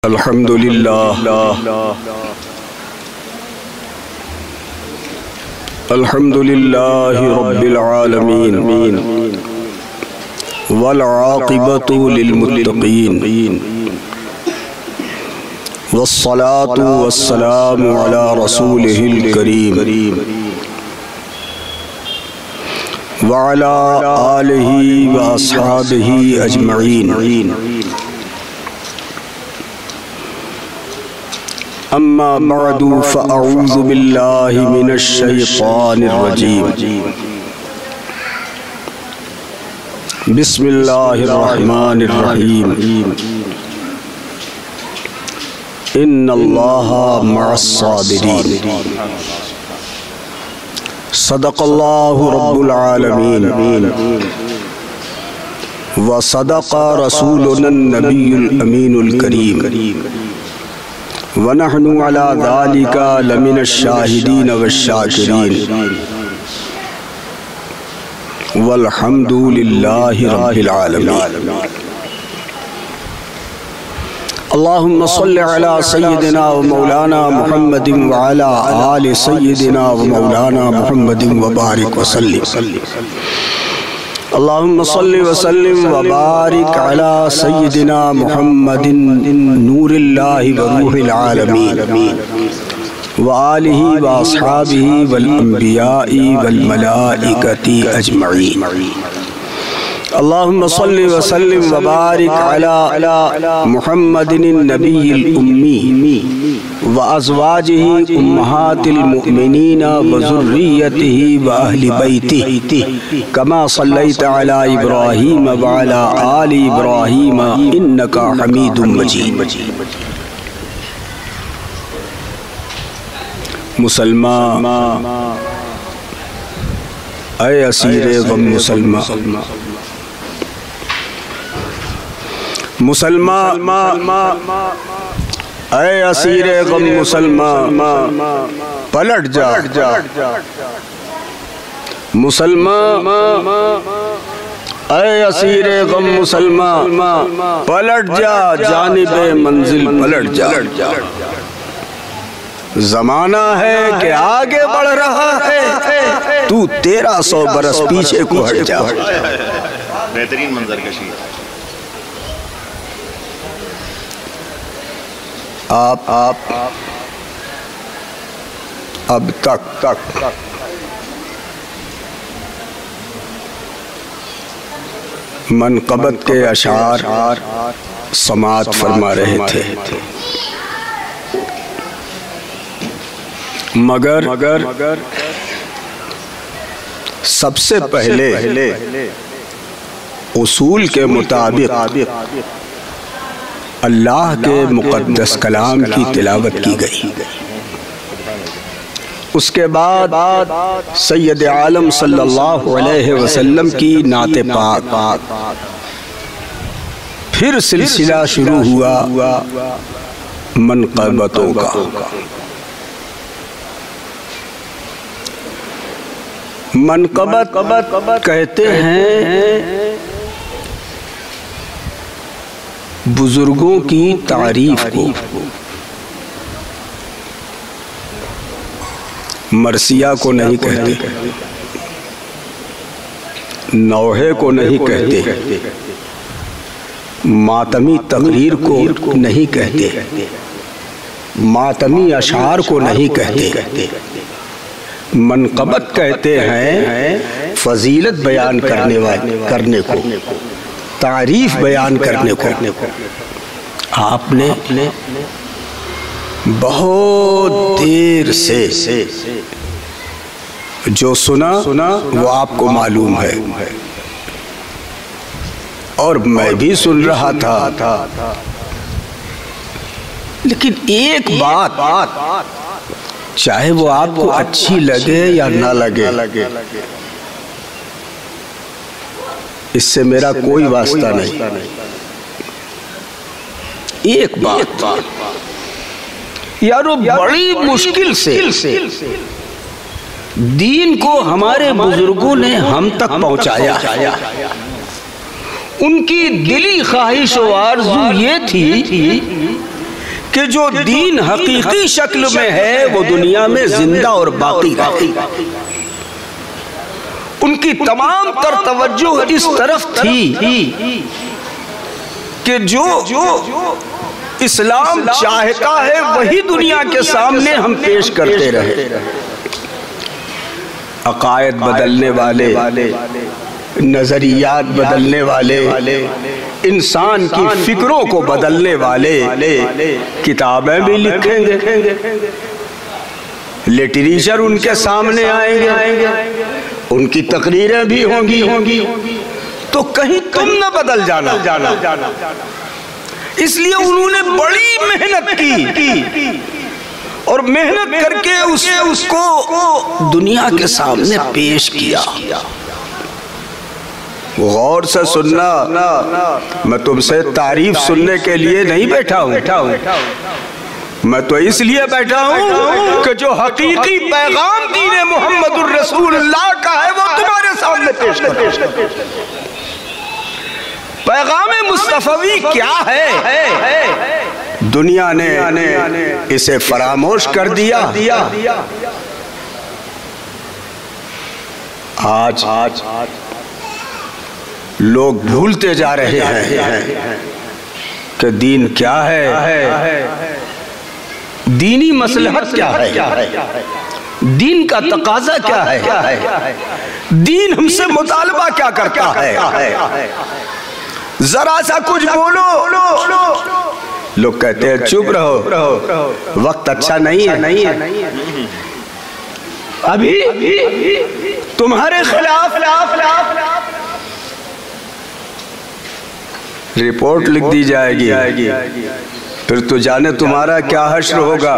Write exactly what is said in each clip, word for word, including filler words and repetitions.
अल्हम्दुलिल्लाह अल्हम्दुलिल्लाहि रब्बिल आलमीन वल आक़िबतु लिल मुत्तक़ीन वस्सलातु वस्सलामु अला रसूलिहिल करीम व अला आलिहि व अस्हाबिहि अजमईन। अम्मा बअदु फ़अऊज़ु बिल्लाहि मिनश शैतानिर रजीम। बिस्मिल्लाहिर रहमानिर रहीम। इन्नल्लाहा मअस साबिरीन। सदक़ल्लाहु रब्बुल आलमीन व सदक़ रसूलुन नबियुल अमीनुल करीम व नहनु अला ज़ालिका लमिनश शाहिदीन वश्शाकिरीन वल्हम्दुलिल्लाहि रब्बिल आलमीन। अल्लाहुम्मा सल्लि अला सय्यिदिना व मौलाना मुहम्मदिन व अला आलि सय्यिदिना व मौलाना मुहम्मदिन व बारिक व सल्लिम। अल्लाहुम्मा सल्लि व सल्लिम व बारिक अला सय्यिदिना मुहम्मदिन नूरिल्लाहि व रूहिल आलमीन व आलिहि व अस्हाबिहि वल अंबियाइ वल मलाइकति अजमईन। अल्लाहुम्मा सल्लि व सल्लिम व बारिक अला मुहम्मदिन नबिय्यिल उम्मी व अज़वाजिहि उम्महातिल मुमिनीन व ज़ुर्रिय्यतिहि व अहलि बैतिहि कमा सल्लैता अला इब्राहीम व अला आलि इब्राहीम इन्नका हमीदुम मजीद। मुसलमान ऐ असीरे गम मुसलमान, मुसलमान ऐ असीरे गम मुसलमान पलट जा। मुसलमान ऐ असीरे गम मुसलमान पलट जा, जानिबे मंजिल पलट जा। जमाना है कि आगे बढ़ रहा है, तू तेरह सौ बरस पीछे को हट जा। बेहतरीन मंजर कशी। आप आप अब तक तक मनक़बत के अशार समात फरमा रहे थे, मगर मगर सबसे पहले उसूल के मुताबिक अल्लाह के मुक़द्दस कलाम की तिलावत की गई। उसके बाद सैयद आलम सल्लल्लाहु अलैहि वसल्लम की नाते पाक, फिर सिलसिला शुरू हुआ मनक़बतों का। मनक़बत कहते हैं बुजुर्गों की तारीफ को, मरसिया को नहीं कहते, नौहे को नहीं कहते, मातमी तकरीर को नहीं कहते, मातमी अशार को नहीं कहते। मनक़बत कहते हैं फजीलत बयान करने वाले करने को, तारीफ बयान करने को। आपने बहुत देर से जो सुना सुना वो आपको मालूम है, और मैं भी सुन रहा था। लेकिन एक बात, चाहे वो आपको अच्छी लगे या ना लगे, इससे मेरा कोई वास्ता नहीं। एक बात यारो, बड़ी मुश्किल से दीन को हमारे बुजुर्गों ने हम तक पहुंचाया। उनकी दिली ख्वाहिश और आरज़ू ये थी कि जो दीन हकीकी शक्ल में है वो दुनिया में जिंदा और बाकी रहे। उनकी तमाम तर तवज्जो इस तरफ थी कि जो इस्लाम चाहता है वही दुनिया के सामने हम पेश करते रहे। अकायद बदलने वाले, नजरियात बदलने वाले, इंसान की फिक्रों को बदलने वाले किताबें भी लिखेंगे, लिटरेचर उनके सामने आएंगे, उनकी तकरीरें भी होंगी होंगी तो कहीं तुम न बदल जाना जाना जाना इसलिए उन्होंने बड़ी मेहनत की और मेहनत करके उसे उसको दुनिया के सामने पेश किया। गौर से सुनना, मैं तुमसे तारीफ सुनने के लिए नहीं बैठा हूँ, मैं तो इसलिए बैठा हूँ कि जो हकीकी पैगाम दीन मोहम्मदुर रसूलुल्लाह का है वो तुम्हारे सामने पेश कर। पैगाम मुस्तफवी क्या है? दुनिया ने इसे फरामोश कर दिया। आज आज लोग भूलते जा रहे हैं कि दीन क्या है, दीनी मसलहत क्या है, दीन का तकाजा क्या है, दीन हमसे मुतालबा क्या करता है। जरा सा कुछ बोलो, लोग कहते हैं चुप रहो, वक्त अच्छा नहीं है, नहीं है अभी तुम्हारे खिलाफ रिपोर्ट लिख दी जाएगी, फिर तो जाने तुम्हारा क्या हश्र होगा।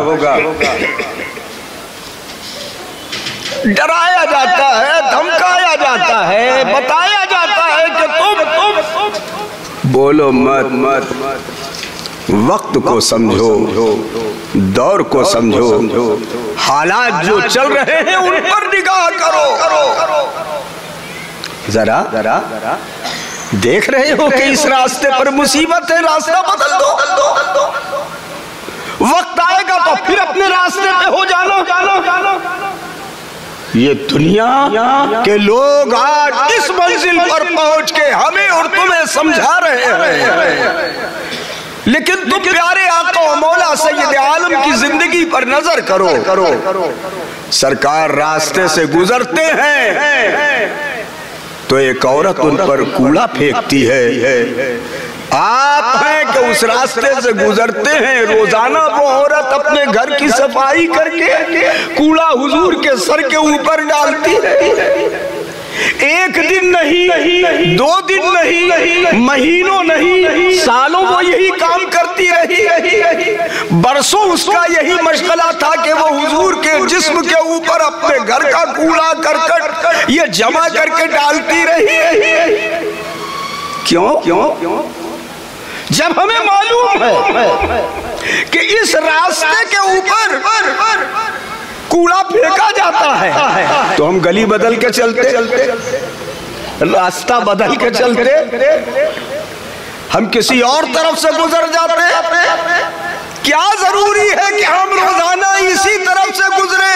डराया जाता है, धमकाया जाता है, बताया जाता है कि तुम तुम बोलो मत मत, वक्त को समझो, दौर को समझो, हालात जो चल रहे हैं उन पर निगाह करो। जरा जरा देख रहे हो कि इस रास्ते पर मुसीबत है, रास्ता बदल दो। वक्त आएगा तो फिर अपने रास्ते पे हो जानो जानो जानो ये दुनिया के लोग आज इस मंजिल पर पहुंच के हमें और तुम्हें समझा रहे हैं, लेकिन तुम प्यारे आका और मौला सैयद आलम की जिंदगी पर नजर करो करो सरकार रास्ते से गुजरते हैं तो एक औरत उन पर कूड़ा फेंकती है। आप हैं कि उस रास्ते से गुजरते हैं, रोजाना वो औरत अपने घर की सफाई करके कूड़ा हुजूर के सर के ऊपर डालती है। एक दिन नहीं, दो दिन नहीं, महीनों नहीं, सालों वो यही काम करती रही। बरसों उसका यही मशगला था कि वो हुजूर के जिस्म के ऊपर अपने घर का कूड़ा करकट ये जमा करके डालती रही। क्यों क्यों क्यों जब हमें मालूम है कि इस रास्ते के ऊपर कूड़ा फेंका जाता है तो हम गली बदल के चलते चलते, रास्ता बदल के चलते, हम किसी और तरफ से गुजर जाते। क्या जरूरी है कि हम रोजाना इसी तरफ से गुजरे?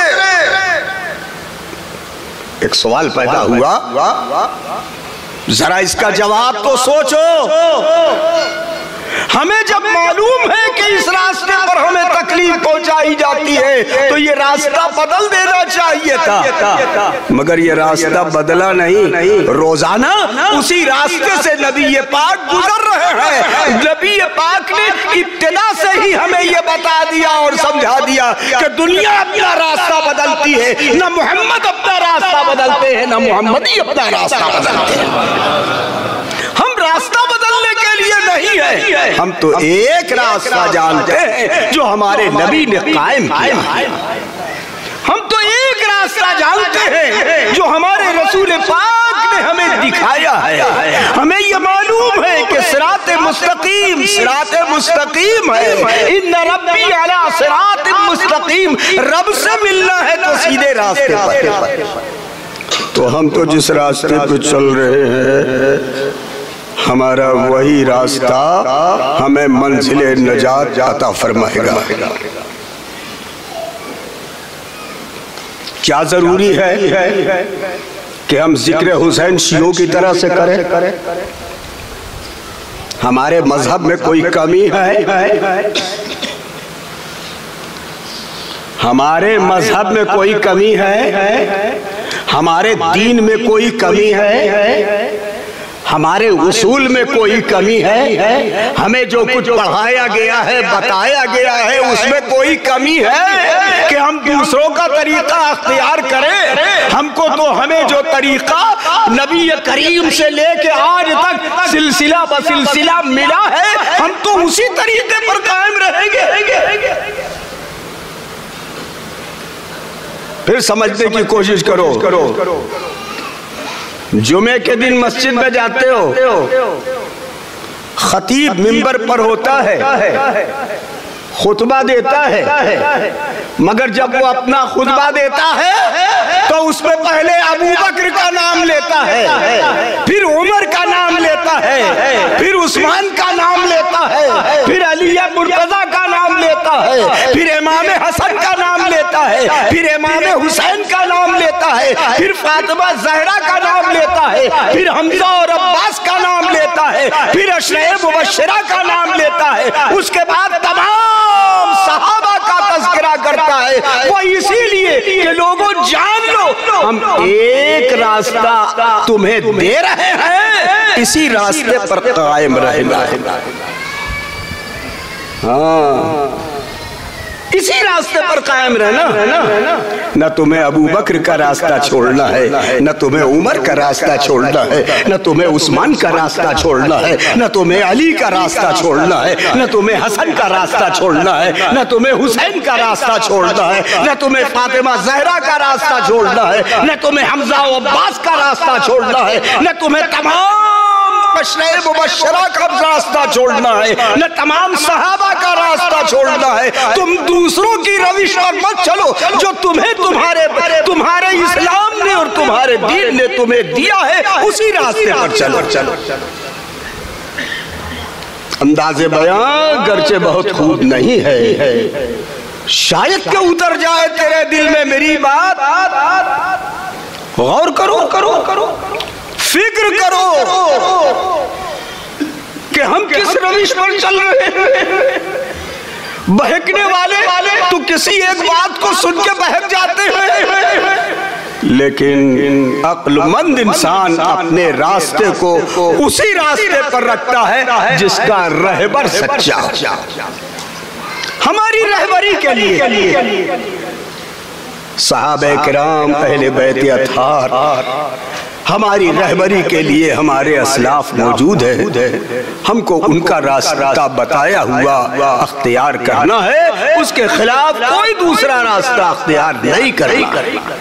एक सवाल पैदा हुआ, जरा इसका जवाब तो सोचो। हमें जब मालूम है कि इस रास्ते पर हमें तकलीफ पहुंचाई जाती है तो ये रास्ता बदल देना चाहिए था, मगर ये रास्ता बदला नहीं। रोजाना उसी रास्ते से नबी पाक गुजर रहे हैं। नबी पाक ने इब्तिदा से ही हमें ये बता दिया और समझा दिया कि दुनिया अपना रास्ता बदलती है, न मोहम्मद अपना रास्ता बदलते हैं, न मोहम्मद ही अपना रास्ता बदलते हैं। हम रास्ता बदलने के लिए नहीं है, हम तो एक रास्ता जानते हैं जो हमारे नबी ने कायम किया है। हम तो एक रास्ता जानते हैं जो हमारे रसूल पाक ने हमें दिखाया है। हमें ये मालूम है कि सिरात मुस्तकीम सिरात मुस्तकीम है। इन्ना रब्बी अला सिरात मुस्तकीम, रब से मिलना है तो सीधे रास्ते पर। तो हम तो जिस रास्ते पे चल रहे हैं हमारा वही रास्ता हमें मंजिले नजात अता फरमाएगा। क्या जरूरी है कि हम जिक्र हुसैन शियों की तरह से करें? हमारे मजहब में कोई कमी है? हमारे मजहब में कोई कमी है? हमारे दीन में कोई कमी है? हमारे उसूल में कोई कमी है? हमें जो कुछ पढ़ाया गया है, बताया गया है, उसमें कोई कमी है कि हम दूसरों का तरीका अख्तियार करें? हमको तो हमें जो तरीका नबी करीम से लेके आज तक सिलसिला ब सिलसिला मिला है, हम तो उसी तरीके पर कायम रहेंगे। फिर समझने की कोशिश करो। जुमे के दिन मस्जिद में जाते हो, खतीब मिंबर पर होता है, खुतबा देता है, मगर जब वो अपना खुतबा देता है तो उसमें पहले अबू बकर का नाम लेता है, फिर उमर का नाम लेता है, फिर उस्मान का नाम लेता है, फिर अली मुर्तजा का नाम लेता है, फिर इमाम हसन का नाम लेता है, फिर इमाम हुसैन का नाम लेता है, फिर फातिमा ज़हरा का नाम लेता है, फिर हमजा और अब्बास का नाम लेता है, फिर अशरे मुबश्शिरा का नाम लेता है, उसके बाद तमाम सहाबा का तज़किरा करता है। वो इसीलिए कि लोगों जान लो हम एक रास्ता तुम्हें दे रहे हैं, इसी रास्ते पर कायम रहना है। हाँ, इसी रास्ते पर कायम रहना। न तुम्हें अबू बकर का रास्ता छोड़ना है, न तुम्हें उमर का रास्ता छोड़ना है, न तुम्हें उस्मान का रास्ता छोड़ना है, न तुम्हें अली का रास्ता छोड़ना है, न तुम्हें हसन का रास्ता छोड़ना है, न तुम्हें हुसैन का रास्ता छोड़ना है, न तुम्हें फातिमा ज़हरा का रास्ता छोड़ना है, न तुम्हें हमजा और अब्बास का रास्ता छोड़ना है, न तुम्हें तमाम अशरे मुबश्शिरा का रास्ता छोड़ना है, न तमाम सहाबा का रास्ता छोड़ना है। तुम दूसरों की रविश पर मत चलो, जो तुम्हें तुम्हारे तुम्हारे इस्लाम ने और तुम्हारे दीन ने तुम्हें दिया है, उसी रास्ते पर चलो। चलो अंदाज़े बयां गर्चे बहुत खूब नहीं है, शायद के उतर जाए तेरे दिल में मेरी बात। गौर करो करो करो फिक्र करो कि हम किस रविश पर चल रहे हैं। बहकने वाले तो किसी एक बात को सुन के बहक जाते हैं, लेकिन अक्लमंद इंसान अपने रास्ते को उसी रास्ते पर रखता है जिसका रहबर सच्चा। हमारी रहबरी के लिए सहाबे किराम अहले बैत अत्हार, हमारी रहबरी के लिए हमारे असलाफ मौजूद है। हमको उनका रास्ता बताया हुआ अख्तियार करना है, उसके खिलाफ कोई दूसरा रास्ता अख्तियार नहीं करेगा।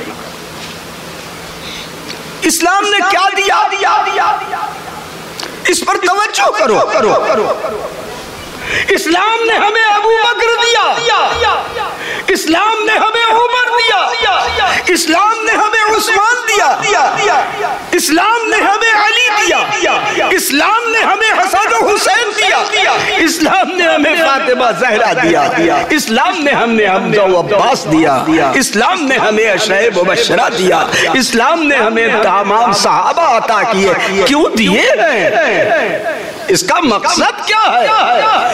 इस्लाम ने क्या दिया, इस पर तवज्जो करो करो। इस्लाम ने हमें अबू बकर दिया, इस्लाम ने हमें उमर दिया, इस्लाम ने हमें उस्मान दिया, इस्लाम ने हमें अली दिया, इस्लाम ने हमें हसन और हुसैन दिया, इस्लाम ने हमें फातिमा ज़हरा दिया, इस्लाम ने हमें हमजा और अब्बास दिया, इस्लाम ने हमें अशरे मुबश्शिरा दिया, इस्लाम ने हमें तमाम सहाबा अता किए। क्यों दिए हैं? इसका मकसद क्या है?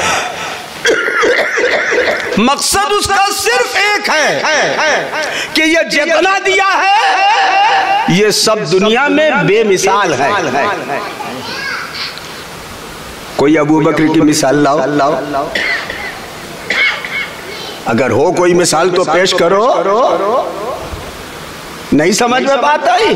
मकसद उसका सिर्फ एक है कि ये जितना दिया है ये सब दुनिया में बेमिसाल है। कोई अबू बकर की मिसाल लाओ, अगर हो कोई मिसाल तो पेश करो। नहीं समझ में बात आई?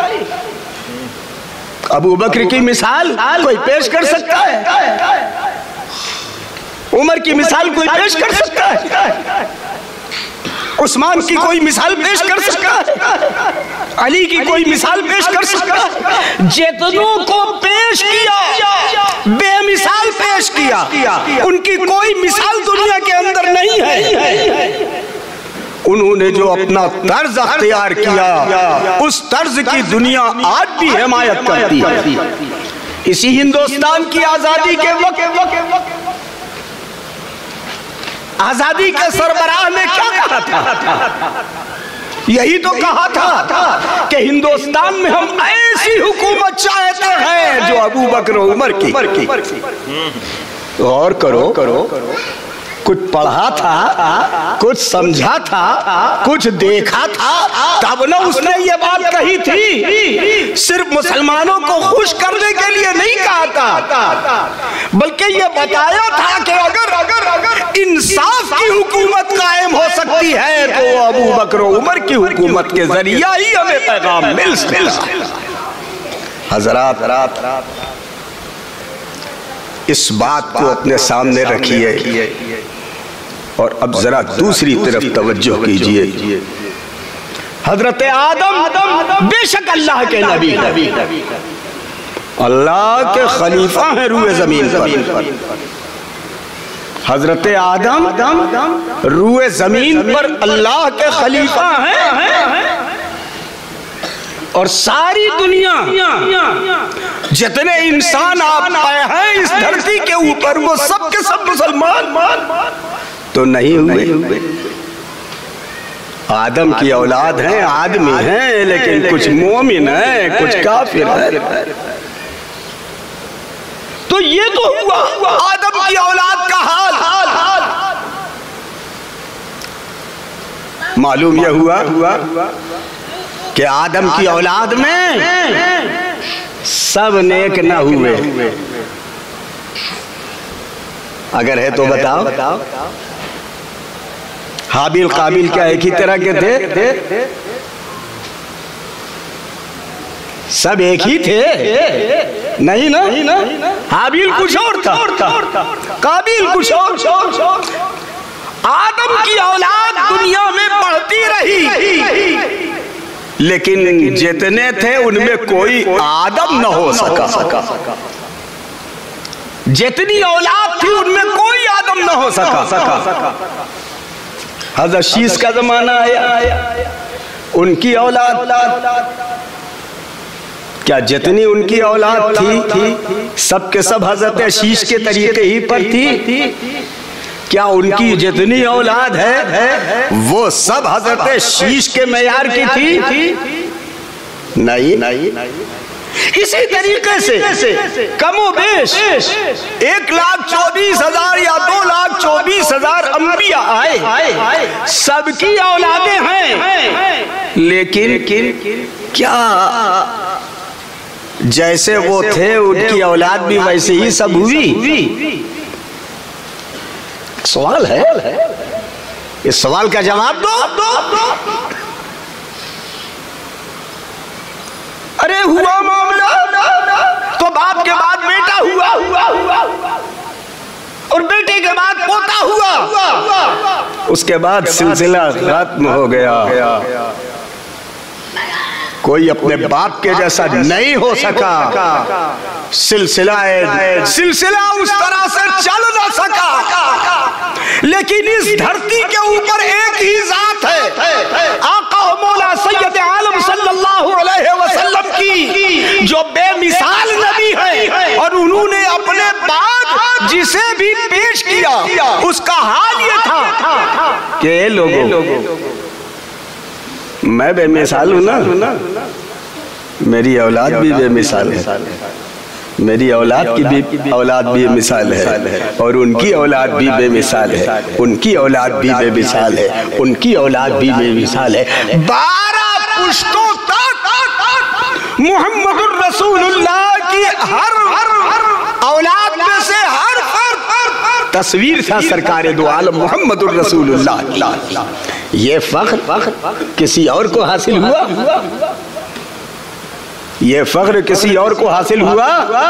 अबू बकर की मिसाल कोई पेश कर सकता है? उमर की मिसाल कोई पेश कर सकता है? उस्मान की कोई मिसाल पेश कर सकता है? अली की कोई मिसाल पेश कर सकता है? जितनों को पेश किया बेमिसाल पेश किया, उनकी कोई मिसाल दुनिया के अंदर नहीं है। उन्होंने जो अपना तर्ज अख्तियार किया, उस तर्ज की दुनिया आज भी हिमायत करती है। इसी हिंदुस्तान की आजादी के वक्त आजादी के सरबराह ने क्या कहा था? यही तो कहा था कि हिंदुस्तान में हम ऐसी हुकूमत चाहते हैं जो अबू बकर उमर की। गौर करो करो कुछ पढ़ा था, कुछ समझा था, कुछ देखा था, तब ना उसने ये बात कही थी। सिर्फ मुसलमानों को खुश करने के लिए नहीं कहा था, बल्कि ये बताया था कि अगर अगर अगर इंसाफ की हुकूमत कायम हो सकती है तो अबू बकर उमर की हुकूमत के जरिया ही हमें पैगाम मिल सकता। हजरात, इस बात को अपने सामने रखिए और अब जरा दूसरी तरफ तवज्जो कीजिए। हजरत आदम बेशक अल्लाह के नबी, अल्लाह के खलीफा हैं रूए जमीन पर। हजरत आदम रूए जमीन पर अल्लाह के खलीफा हैं और सारी दुनिया जितने इंसान आप आए हैं इस धरती के ऊपर वो सब के सब मुसलमान तो नहीं हुए। आदम की औलाद हैं, आदमी हैं, लेकिन कुछ मोमिन हैं, कुछ काफिर हैं। तो ये तो हुआ आदम की औलाद का हाल। मालूम यह हुआ कि आदम की औलाद में सब नेक न हुए। अगर है तो बताओ। हाबिल काबिल क्या एक ही तरह के थे? सब एक ही थे? नहीं ना, हाबिल कुछ और था, काबिल कुछ और। आदम की औलाद दुनिया में बढ़ती रही, लेकिन जितने थे उनमें कोई आदम न हो सका। जितनी औलाद थी उनमें कोई आदम न हो सका। हज़रत शीश का जमाना आया, उनकी औलाद, क्या जितनी उनकी औलाद थी सब के सब हज़रत शीश के तरीके ही पर थी? क्या उनकी जितनी औलाद है वो सब हज़रत शीश के मेयार की थी? नहीं। इसी तरीके से कमो बेश एक लाख चौबीस हजार या दो लाख चौबीस हजार अंबिया आए, सबकी औलादें हैं, लेकिन क्या जैसे वो थे उनकी औलाद भी वैसे ही सब हुई? सवाल है, इस सवाल का जवाब दो। अरे हुआ मामला तो बाप के बाद बेटा हुआ, और बेटे के बाद पोता हुआ, उसके बाद सिलसिला खत्म हो गया। कोई अपने बाप के जैसा नहीं हो सका। सिलसिला सिलसिला उस तरह से चल ना सका। लेकिन इस धरती के ऊपर एक ही जात है, आका मौला सैयद आलम सल्लल्लाहु अलैहि वसल्लम की, जो बेमिसाल नबी है, और उन्होंने अपने बाद जिसे भी पेश किया उसका हाल ये था कि लोगों मैं बेमिसाल हूं ना, मेरी औलाद भी बेमिसाल है, मेरी औलाद की भी औलाद भी मिसाल है, और उनकी औलाद भी बेमिसाल है, उनकी औलाद भी बेमिसाल है, उनकी औलाद भी बेमिसाल है। बारह पुश्तों तक मुहम्मदुर रसूलुल्लाह की हर औलाद में से हर तस्वीर था सरकारे दो आलम मुहम्मदुर रसूलुल्लाह। ये फख्र किसी और को हासिल हुआ? ये फख्र किसी और को हासिल हुआ?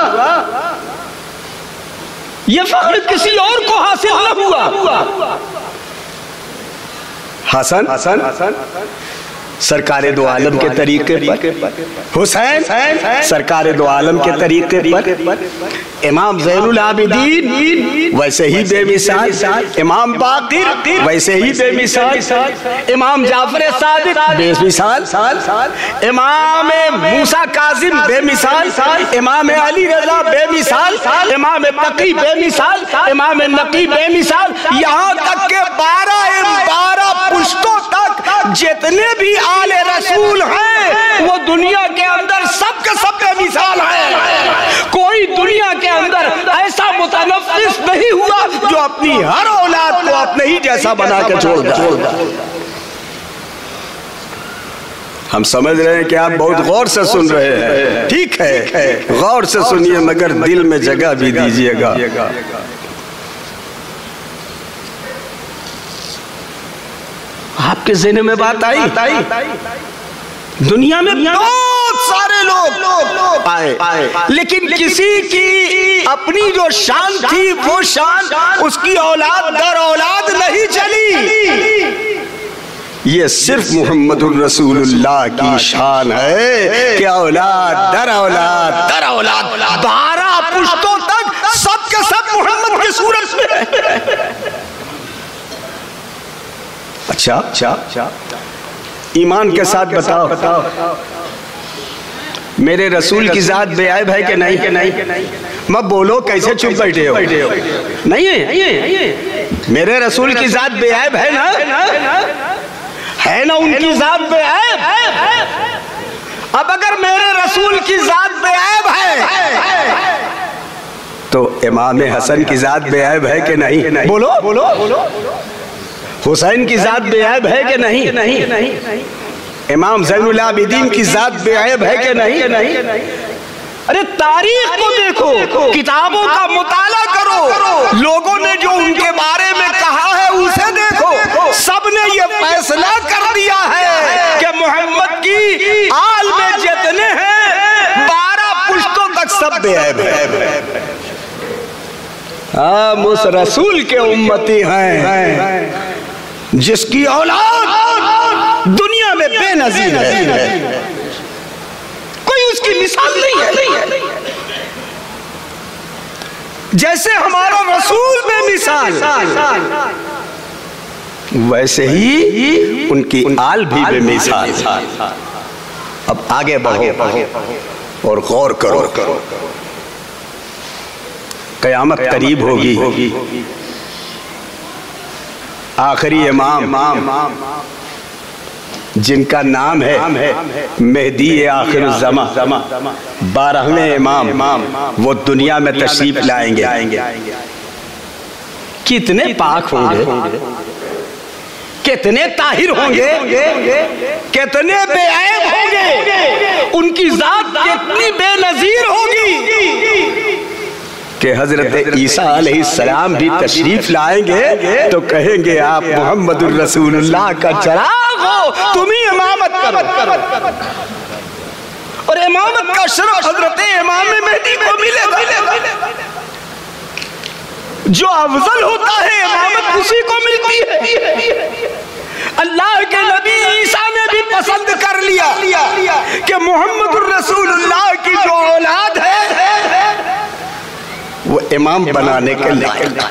ये फख्र किसी और को हासिल न हुआ। हसन हसन सरकारे दो आलम के तरीके पर, हुसैन सरकारे दो आलम के तरीके पर, इमाम ज़ैनुल आबिदीन वैसे ही बेमिसाल, इमाम बाक़िर वैसे ही बेमिसाल, इमाम जाफर सादिक बेमिसाल, इमाम मूसा काज़िम बेमिसाल, इमाम अली रज़ा बेमिसाल, इमाम तकी बेमिसाल, इमाम नकी बेमिसाल, यहाँ तक के बारह बारह पुश्तों तक जितने भी आले रसूल हैं वो दुनिया के अंदर सब के सब बेमिसाल हैं। कोई दुनिया के अंदर ऐसा मुतनफ्फिस नहीं हुआ जो अपनी हर औलाद को अपने ही जैसा बना के छोड़ दिया। हम समझ रहे हैं कि आप बहुत गौर से सुन रहे हैं, ठीक है, गौर से सुनिए मगर दिल में जगह भी दीजिएगा। आपके ज़हन में बात आई? दुनिया में बहुत सारे लोग आए, लेकिन किसी की अपनी जो शान थी वो शान उसकी औलाद दर औलाद नहीं चली। ये सिर्फ मुहम्मदुर रसूलुल्लाह की शान है कि औलाद दर औलाद दर औलाद बारह पुश्तों तक सब के सब मोहम्मद की सूरत में। अच्छा अच्छा ईमान के साथ बताओ, मेरे रसूल की जात बेऐब है कि नहीं? के नहीं मत बोलो, कैसे चुप बैठे हो? नहीं है, मेरे रसूल की जात बेऐब है ना? है ना उनकी जात बेऐब? अब अगर मेरे रसूल की जात बेऐब है तो इमाम हसन की जात बेऐब है कि नहीं? बोलो बोलो बोलो। हुसैन की जात बेऐब है कि नहीं? नहीं। इमाम ज़ैनुल आबिदीन की जात बेऐब है कि नहीं? नहीं। अरे तारीख को देखो, किताबों का मुताला करो, लोगों ने जो उनके बारे में कहा है उसे देखो। सबने ये फैसला कर दिया है कि मोहम्मद की आल में जितने हैं बारह पुश्तों तक सब बेऐब है। हम उस रसूल के उम्मती हैं जिसकी औलाद दुनिया में बेनजीर है, कोई उसकी मिसाल नहीं है। जैसे हमारा रसूल बेमिसाल, वैसे ही उनकी आल भी बेमिसाल। अब आगे बढ़ो और गौर करो, क़यामत करीब होगी। आखिरी इमाम जिनका नाम है मेहदी आखिर ज़मा, बारहवें इमाम, वो दुनिया में तशरीफ लाएंगे। कितने पाक होंगे, कितने ताहिर होंगे, कितने बेऐब होंगे, उनकी जात कितनी बेनजीर होगी कि हजरत ईसा अलैहिस्सलाम भी तशरीफ लाएंगे तो कहेंगे आप मुहम्मदुर रसूलुल्लाह का चिराग हो, तुम ही इमामत करो। और इमामत का शरफ हजरत इमाम मेहदी को मिलेगा। जो अफजल होता है इमामत उसी को मिलती है। अल्लाह के नबी ईसा ने भी पसंद कर लिया कि मुहम्मदुर रसूलुल्लाह की जो औलाद है वो इमाम बनाने के लायक।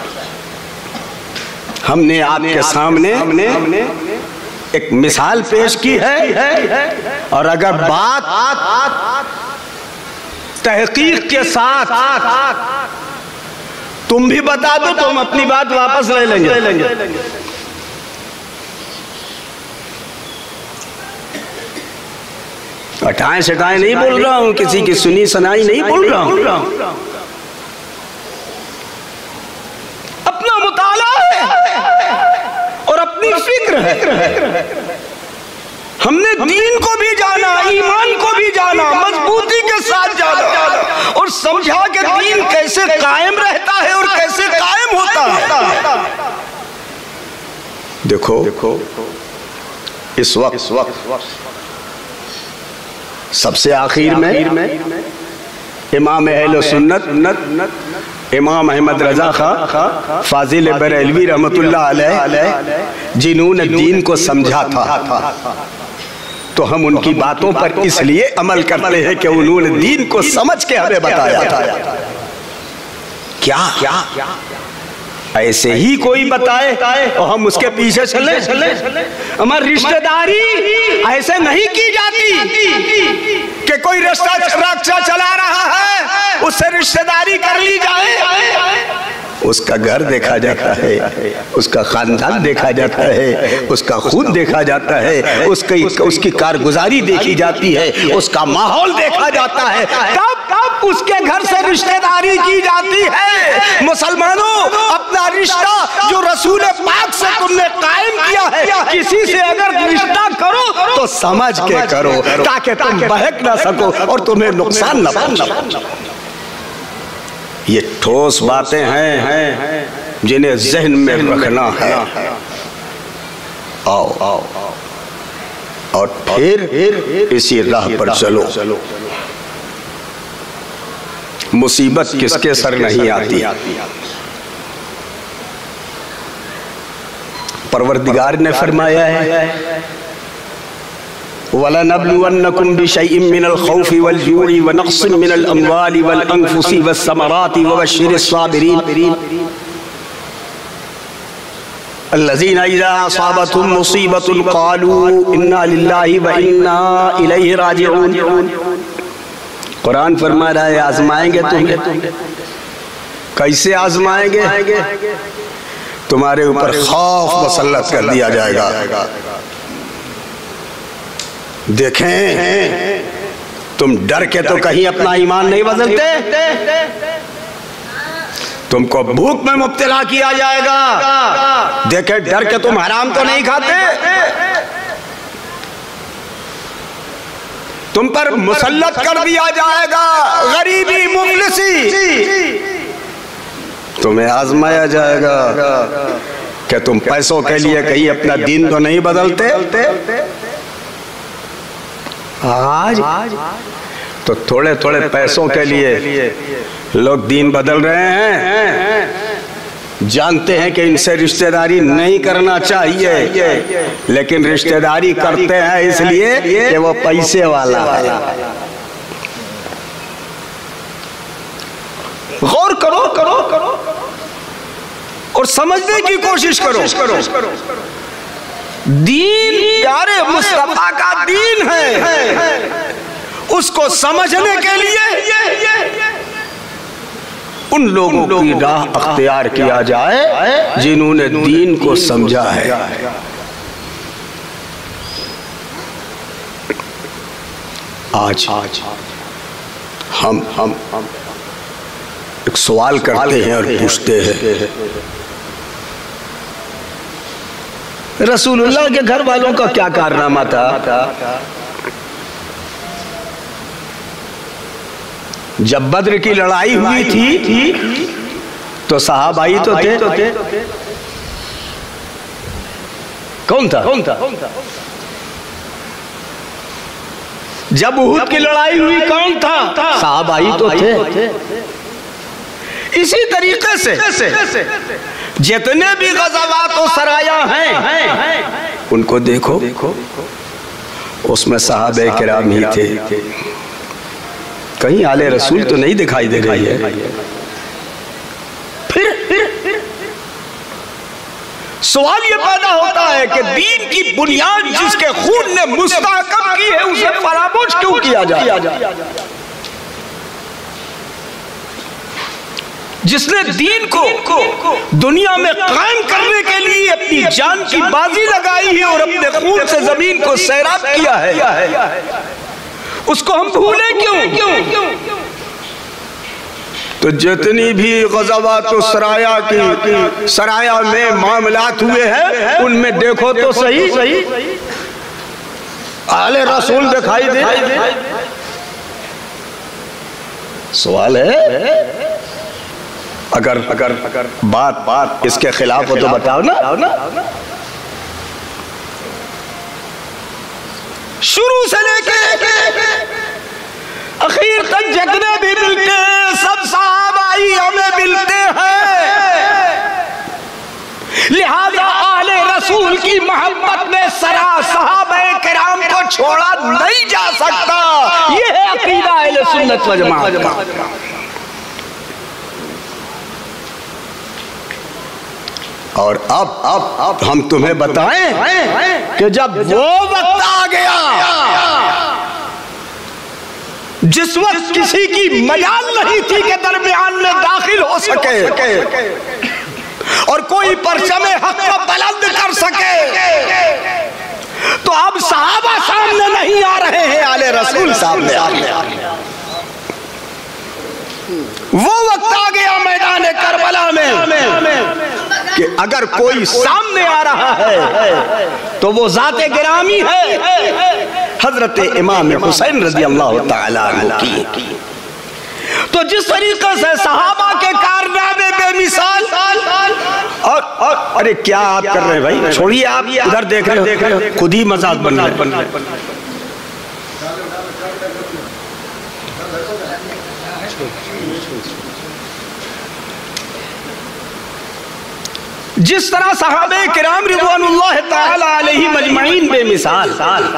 हमने आपके सामने एक मिसाल पेश की है, और अगर बात तहकीक के साथ तुम भी बता दो तो हम अपनी बात वापस ले लेंगे। अटाए सटाए नहीं बोल रहा हूं, किसी की सुनी सुनाई नहीं बोल रहा हूं। अपना मुताला है और अपनी फिक्र है। हमने दीन को भी जाना, ईमान को भी जाना, मजबूती के साथ जाना और समझा कि दीन कैसे कायम रहता है और कैसे कायम होता है। देखो देखो इस वक्त इस वक्त सबसे आखिर में इमाम अहले सुन्नत इमाम अहमद रजा खां फाजिल बरेलवी रहमतुल्लाह अलैह, जिन्होंने दीन को समझा था, तो हम उनकी बातों पर इसलिए अमल करते हैं कि उन्होंने दीन को समझ के हमें बताया। क्या क्या ऐसे ही कोई बताए और हम उसके पीछे चले चले हमारी रिश्तेदारी ऐसे नहीं की जाती कि कोई रिश्ता रक्षा चला रहा है उससे रिश्तेदारी कर ली जाए। उसका घर देखा जाता है, उसका खानदान देखा जाता है, उसका खून देखा जाता है, उसकी उसकी कारगुजारी देखी जाती है, उसका माहौल देखा जाता है, तब तब उसके घर से रिश्तेदारी की जाती है। मुसलमानों, अपना रिश्ता जो रसूल पाक से तुमने कायम किया है, किसी से अगर रिश्ता करो तो समझ के करो ताकि तुम बहक ना सको और तुम्हें नुकसान ना पहुंचे। ये ठोस बातें हैं जिन्हें जहन में रखना है। आओ आओ और फिर इसी राह पर चलो। मुसीबत किसके सर नहीं आती। परवरदिगार ने फरमाया है वलनब्लुवन्नकुम बिशैइन मिनल खौफि वल जूइ व नक़्सिन मिनल अम्वालि वल अनफुसि वस समराति व बश्शिरिस साबिरीन अल्लज़ीना इज़ा असाबतहुम मुसीबतुन क़ालू इन्ना लिल्लाहि व इन्ना इलैहि राजिऊन। कुरान फरमा रहा है आजमाएंगे तुम्हें। कैसे आजमाएंगे? तुम्हारे ऊपर खौफ मुसल्लत कर दिया जाएगा। देखें, तुम डर के तो कहीं अपना ईमान नहीं बदलते, तुमको भूख में मुब्तला किया जाएगा। देखें, डर के तुम हराम तो नहीं खाते, तुम पर मुसल्लत कर दिया जाएगा गरीबी मुफलिसी। तुम्हें आजमाया जाएगा कि तुम पैसों के लिए कहीं अपना दीन तो नहीं बदलते। आज तो थोड़े थोड़े पैसों के लिए लोग दीन बदल रहे हैं। जानते हैं कि इनसे रिश्तेदारी नहीं करना चाहिए, लेकिन रिश्तेदारी करते हैं इसलिए कि वो पैसे वाला है। गौर करो करो करो और समझने की कोशिश करो। दीन प्यारे मुस्तफा का दीन है, उसको समझने के लिए उन लोगों की राह अख्तियार किया जाए जिन्होंने दीन को समझा है। आज आज हम हम एक सवाल करते हैं और पूछते हैं, रसूलुल्लाह के घर वालों का क्या कारनामा था? जब बद्र की लड़ाई हुई थी तो सहाबाई तो थे, कौन था? कौन था? जब उहुद की लड़ाई हुई कौन था? सहाबाई तो थे। इसी तरीके से जितने भी गज़वात और सराया हैं उनको देखो, उसमें सहाबे किराम ही थे। कहीं आले रसूल तो नहीं दिखाई दे रही है। फिर, फिर सवाल ये पैदा होता है कि दीन की बुनियाद जिसके खून ने मुस्तहकम की है उसे फरामोश क्यों किया जाए? जिसने दीन को दुनिया में कायम करने के लिए अपनी जान की बाजी लगाई है और अपने खून से जमीन को सैराब किया है, उसको हम भूले क्यों? तो जितनी भी गज़वात और सराया की सराया में मामलात हुए हैं उनमें देखो तो सही आले रसूल दिखाई दे। सवाल है, अगर अगर अगर बात बात इसके खिलाफ हो तो बताओ ना। शुरू से लेके आखिर तक जितने भी मिलते हैं सब सहाबाई हमें मिलते हैं। लिहाजा आले रसूल की मोहब्बत में सरा सहाबे किराम को छोड़ा नहीं जा सकता। ये है अकीदा अहले सुन्नत व जमात का। और अब अब अब हम तुम्हें बताएं कि जब वो वक्त आ गया जिस वक्त किसी की मजाल नहीं थी कि दरमियान में दाखिल हो सके और कोई परचम हक को बुलंद कर सके, तो अब सहाबा सामने नहीं आ रहे हैं, आले रसूल सामने आ रहे हैं। वो वक्त आ गया मैदान करबला में कि अगर कोई सामने आ रहा है तो वो जाते गिरामी है हजरत इमाम हुसैन रज़ी अल्लाह ताला अन्हु की। तो जिस तरीके से सहाबा के कारनामे बेमिसाल और, और अरे क्या आप कर रहे हैं भाई, छोड़िए आप इधर देख रहे हो, खुद ही मजाक बन रहा है। जिस तरह सहाबे किराम रिज़वानुल्लाह ताला अलैहि मजमईन बेमिसाल,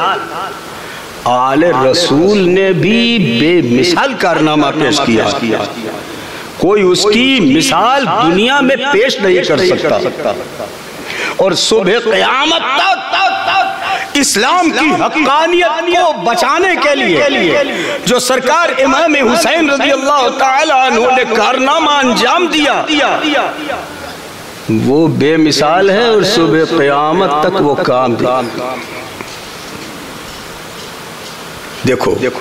आले रसूल ने भी बेमिसाल कारनामा पेश किया। कोई उसकी मिसाल दुनिया में पेश नहीं कर सकता। और सुबह क़यामत तक इस्लाम की हक़ानियत को बचाने के लिए जो सरकार इमाम हुसैन रज़ी अल्लाह ताला अन्हु ने कारनामा अंजाम दिया वो बेमिसाल है और सुबह क़यामत तक वो काम दिया। देखो देखो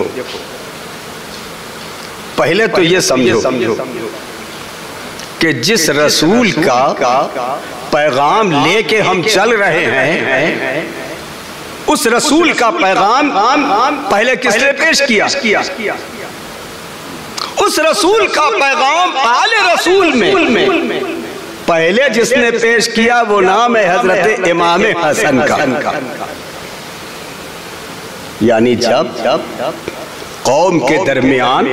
पहले तो ये समझो कि जिस रसूल का पैगाम लेके हम चल रहे हैं उस रसूल का पैगाम पहले किसने पेश किया? उस रसूल का पैगाम आले रसूल में पहले जिसने पेश किया वो नाम है हजरत इमाम हसन का। यानी जब कौम के दरमियान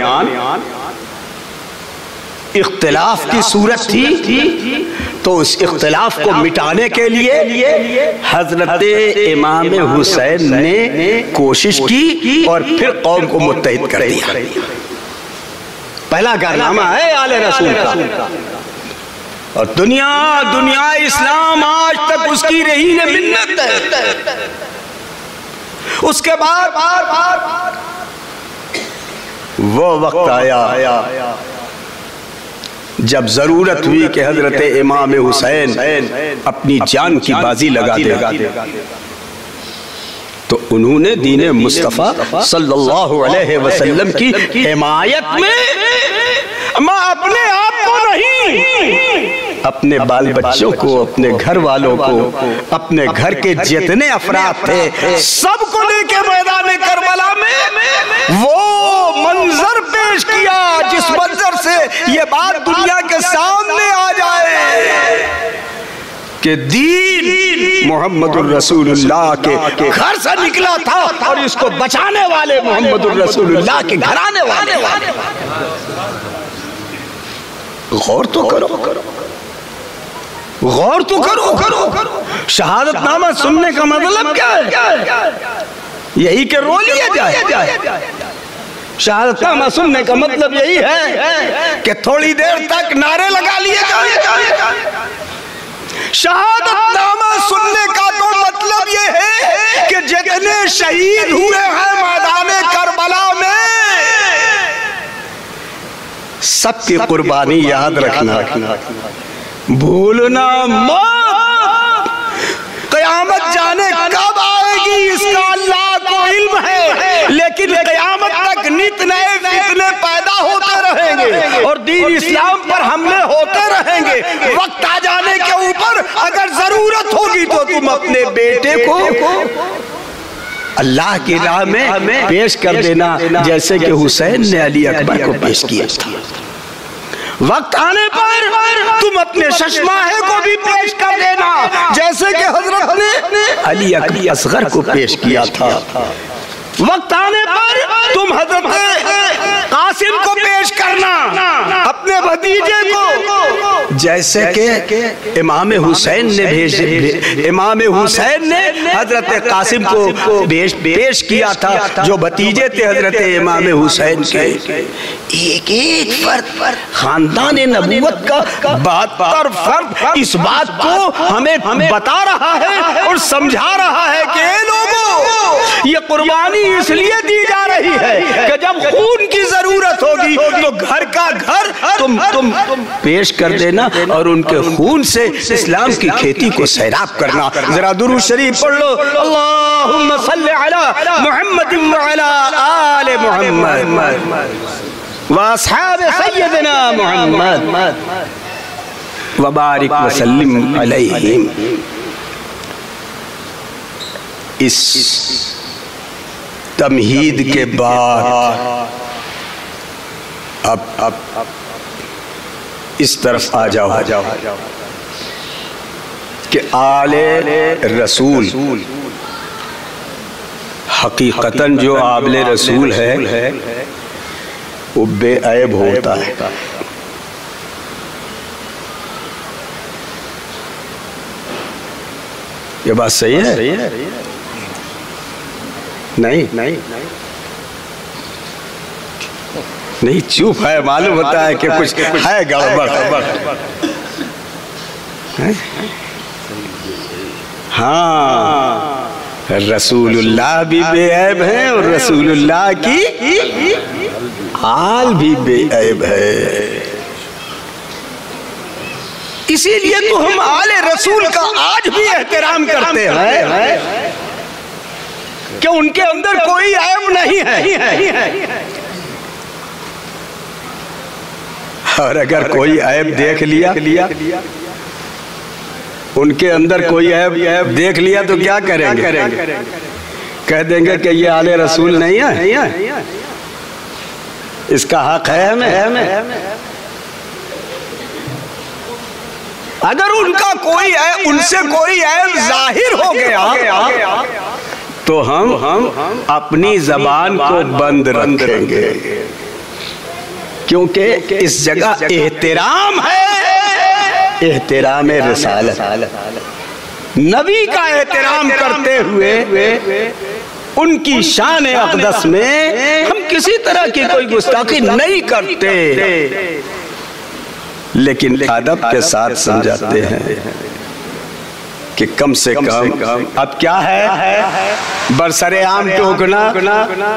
इख्तिलाफ की सूरत थी तो उस इख्तिलाफ को मिटाने के लिए हजरत इमाम हुसैन ने कोशिश की और फिर कौम को मुत्तहिद कर दिया। पहला कारनामा है आले रसूल का। और दुनिया दुनिया इस्लाम आज तक उसकी रही ने मिन्नत है। उसके बाद वो वक्त आया जब जरूरत हुई कि हजरत इमाम हुसैन अपनी जान की बाजी लगा दे, तो उन्होंने दीन मुस्तफ़ा सल्लल्लाहु अलैहि वसल्लम की हिमायत में मैं अपने आप को नहीं अपने बाल बच्चों को, अपने घर वालों को, अपने घर के जितने अफराद थे सबको लेके मैदान करबला में वो मंजर पेश किया जिस मंजर से ये बात दुनिया के सामने आ जाए कि दीन मोहम्मदुर रसूलुल्लाह के घर से निकला था और इसको बचाने वाले मोहम्मदुर रसूलुल्लाह के घराने वाले। गौर तो करो गौर तो करो करो शहादतनामा सुनने का मतलब क्या है? यही के रो लिया जाए। शहादतनामा सुनने का मतलब यही है कि थोड़ी देर तक नारे लगा लिए जाए। शहादतनामा सुनने का तो मतलब ये है कि जितने शहीद हुए हैं मैदान करबला में सबकी कुर्बानी याद रखना, भूलना मत। क़यामत जाने कब आएगी इसका अल्लाह को इल्म है, लेकिन क़यामत तक नित नए फितने पैदा होते रहेंगे और दीन इस्लाम पर हमले होते रहेंगे। वक्त आ जाने के ऊपर अगर जरूरत होगी तो तुम अपने बेटे को अल्लाह की राह में पेश कर देना, जैसे कि हुसैन ने अली अकबर को पेश किया था। वक्त आने पर तुम अपने शशमाहे को भी पेश कर देना, जैसे कि हजरत ने अली अकबर असगर को पेश किया था। वक्त आने पर तुम हजरत कासिम को पेश करना, अपने भतीजे को, जैसे कि इमाम हुसैन ने भेज इमाम हुसैन ने हजरत कासिम को पेश पेश किया था, जो भतीजे थे हजरत इमाम हुसैन के। एक एक फर्द खानदान नबूवत का बहत्तर फर्द इस बात को हमें हमें बता रहा है और समझा रहा है कि लोगों, ये कुर्बानी इसलिए दी जा रही है कि जब खून की जरूरत होगी तो घर का घर तुम तुम पेश कर देना और उनके खून से इस्लाम की खेती को सैराब करना। जरा दुरूद शरीफ पढ़ लो, अल्लाहुम्मा सल्ली अला मुहम्मद व अला आले मुहम्मद व अस्हाबे सय्यदना मुहम्मद व बारिक व सल्लिम अलैहिम। इस तमहीद के बाद अब अब इस तरफ आ जाओ आ जाओ कि आले रसूल हकीकतन जो आबले रसूल है वो बेअयब होता है। ये बात सही है? नहीं नहीं नहीं चुप है, मालूम होता है कि कुछ है गड़बड़। हाँ, रसूलुल्लाह भी बेअयब है और रसूलुल्लाह की हाल भी बेअयब है। इसीलिए तो हम आले रसूल का आज भी एहतराम करते हैं कि उनके अंदर कोई ऐब नहीं है। और अगर कोई ऐब देख लिया उनके अंदर कोई ऐब देख लिया तो क्या करेंगे? कह देंगे कि ये आले रसूल नहीं है, इसका हक है हमें। अगर उनका कोई ऐब, उनसे कोई ऐब जाहिर हो गया तो हम हम अपनी जबान को बंद रखेंगे, क्योंकि इस जगह एहतराम है, एहतराम रिसालत, नबी का एहतराम करते हुए उनकी शान अक़दस में हम किसी तरह की कोई गुस्ताखी नहीं करते, लेकिन अदब के साथ समझाते हैं कि कम से कम, कम, कम अब क्या है बरसरे आम टोकना,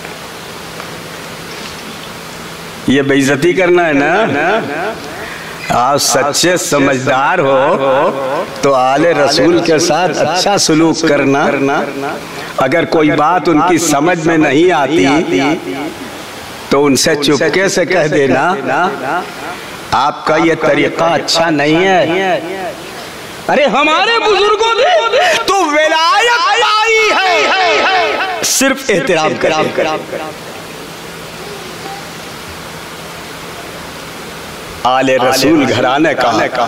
ये बेइज्जती करना है ना। आप सच्चे समझदार हो तो आले रसूल के साथ अच्छा सलूक करना। अगर कोई बात उनकी समझ में नहीं आती तो उनसे चुपके से कह देना आपका ये तरीका अच्छा नहीं है। अरे हमारे बुजुर्गों ने तो विलायत पाई है सिर्फ एहतराम करा। आले रसूल घराने का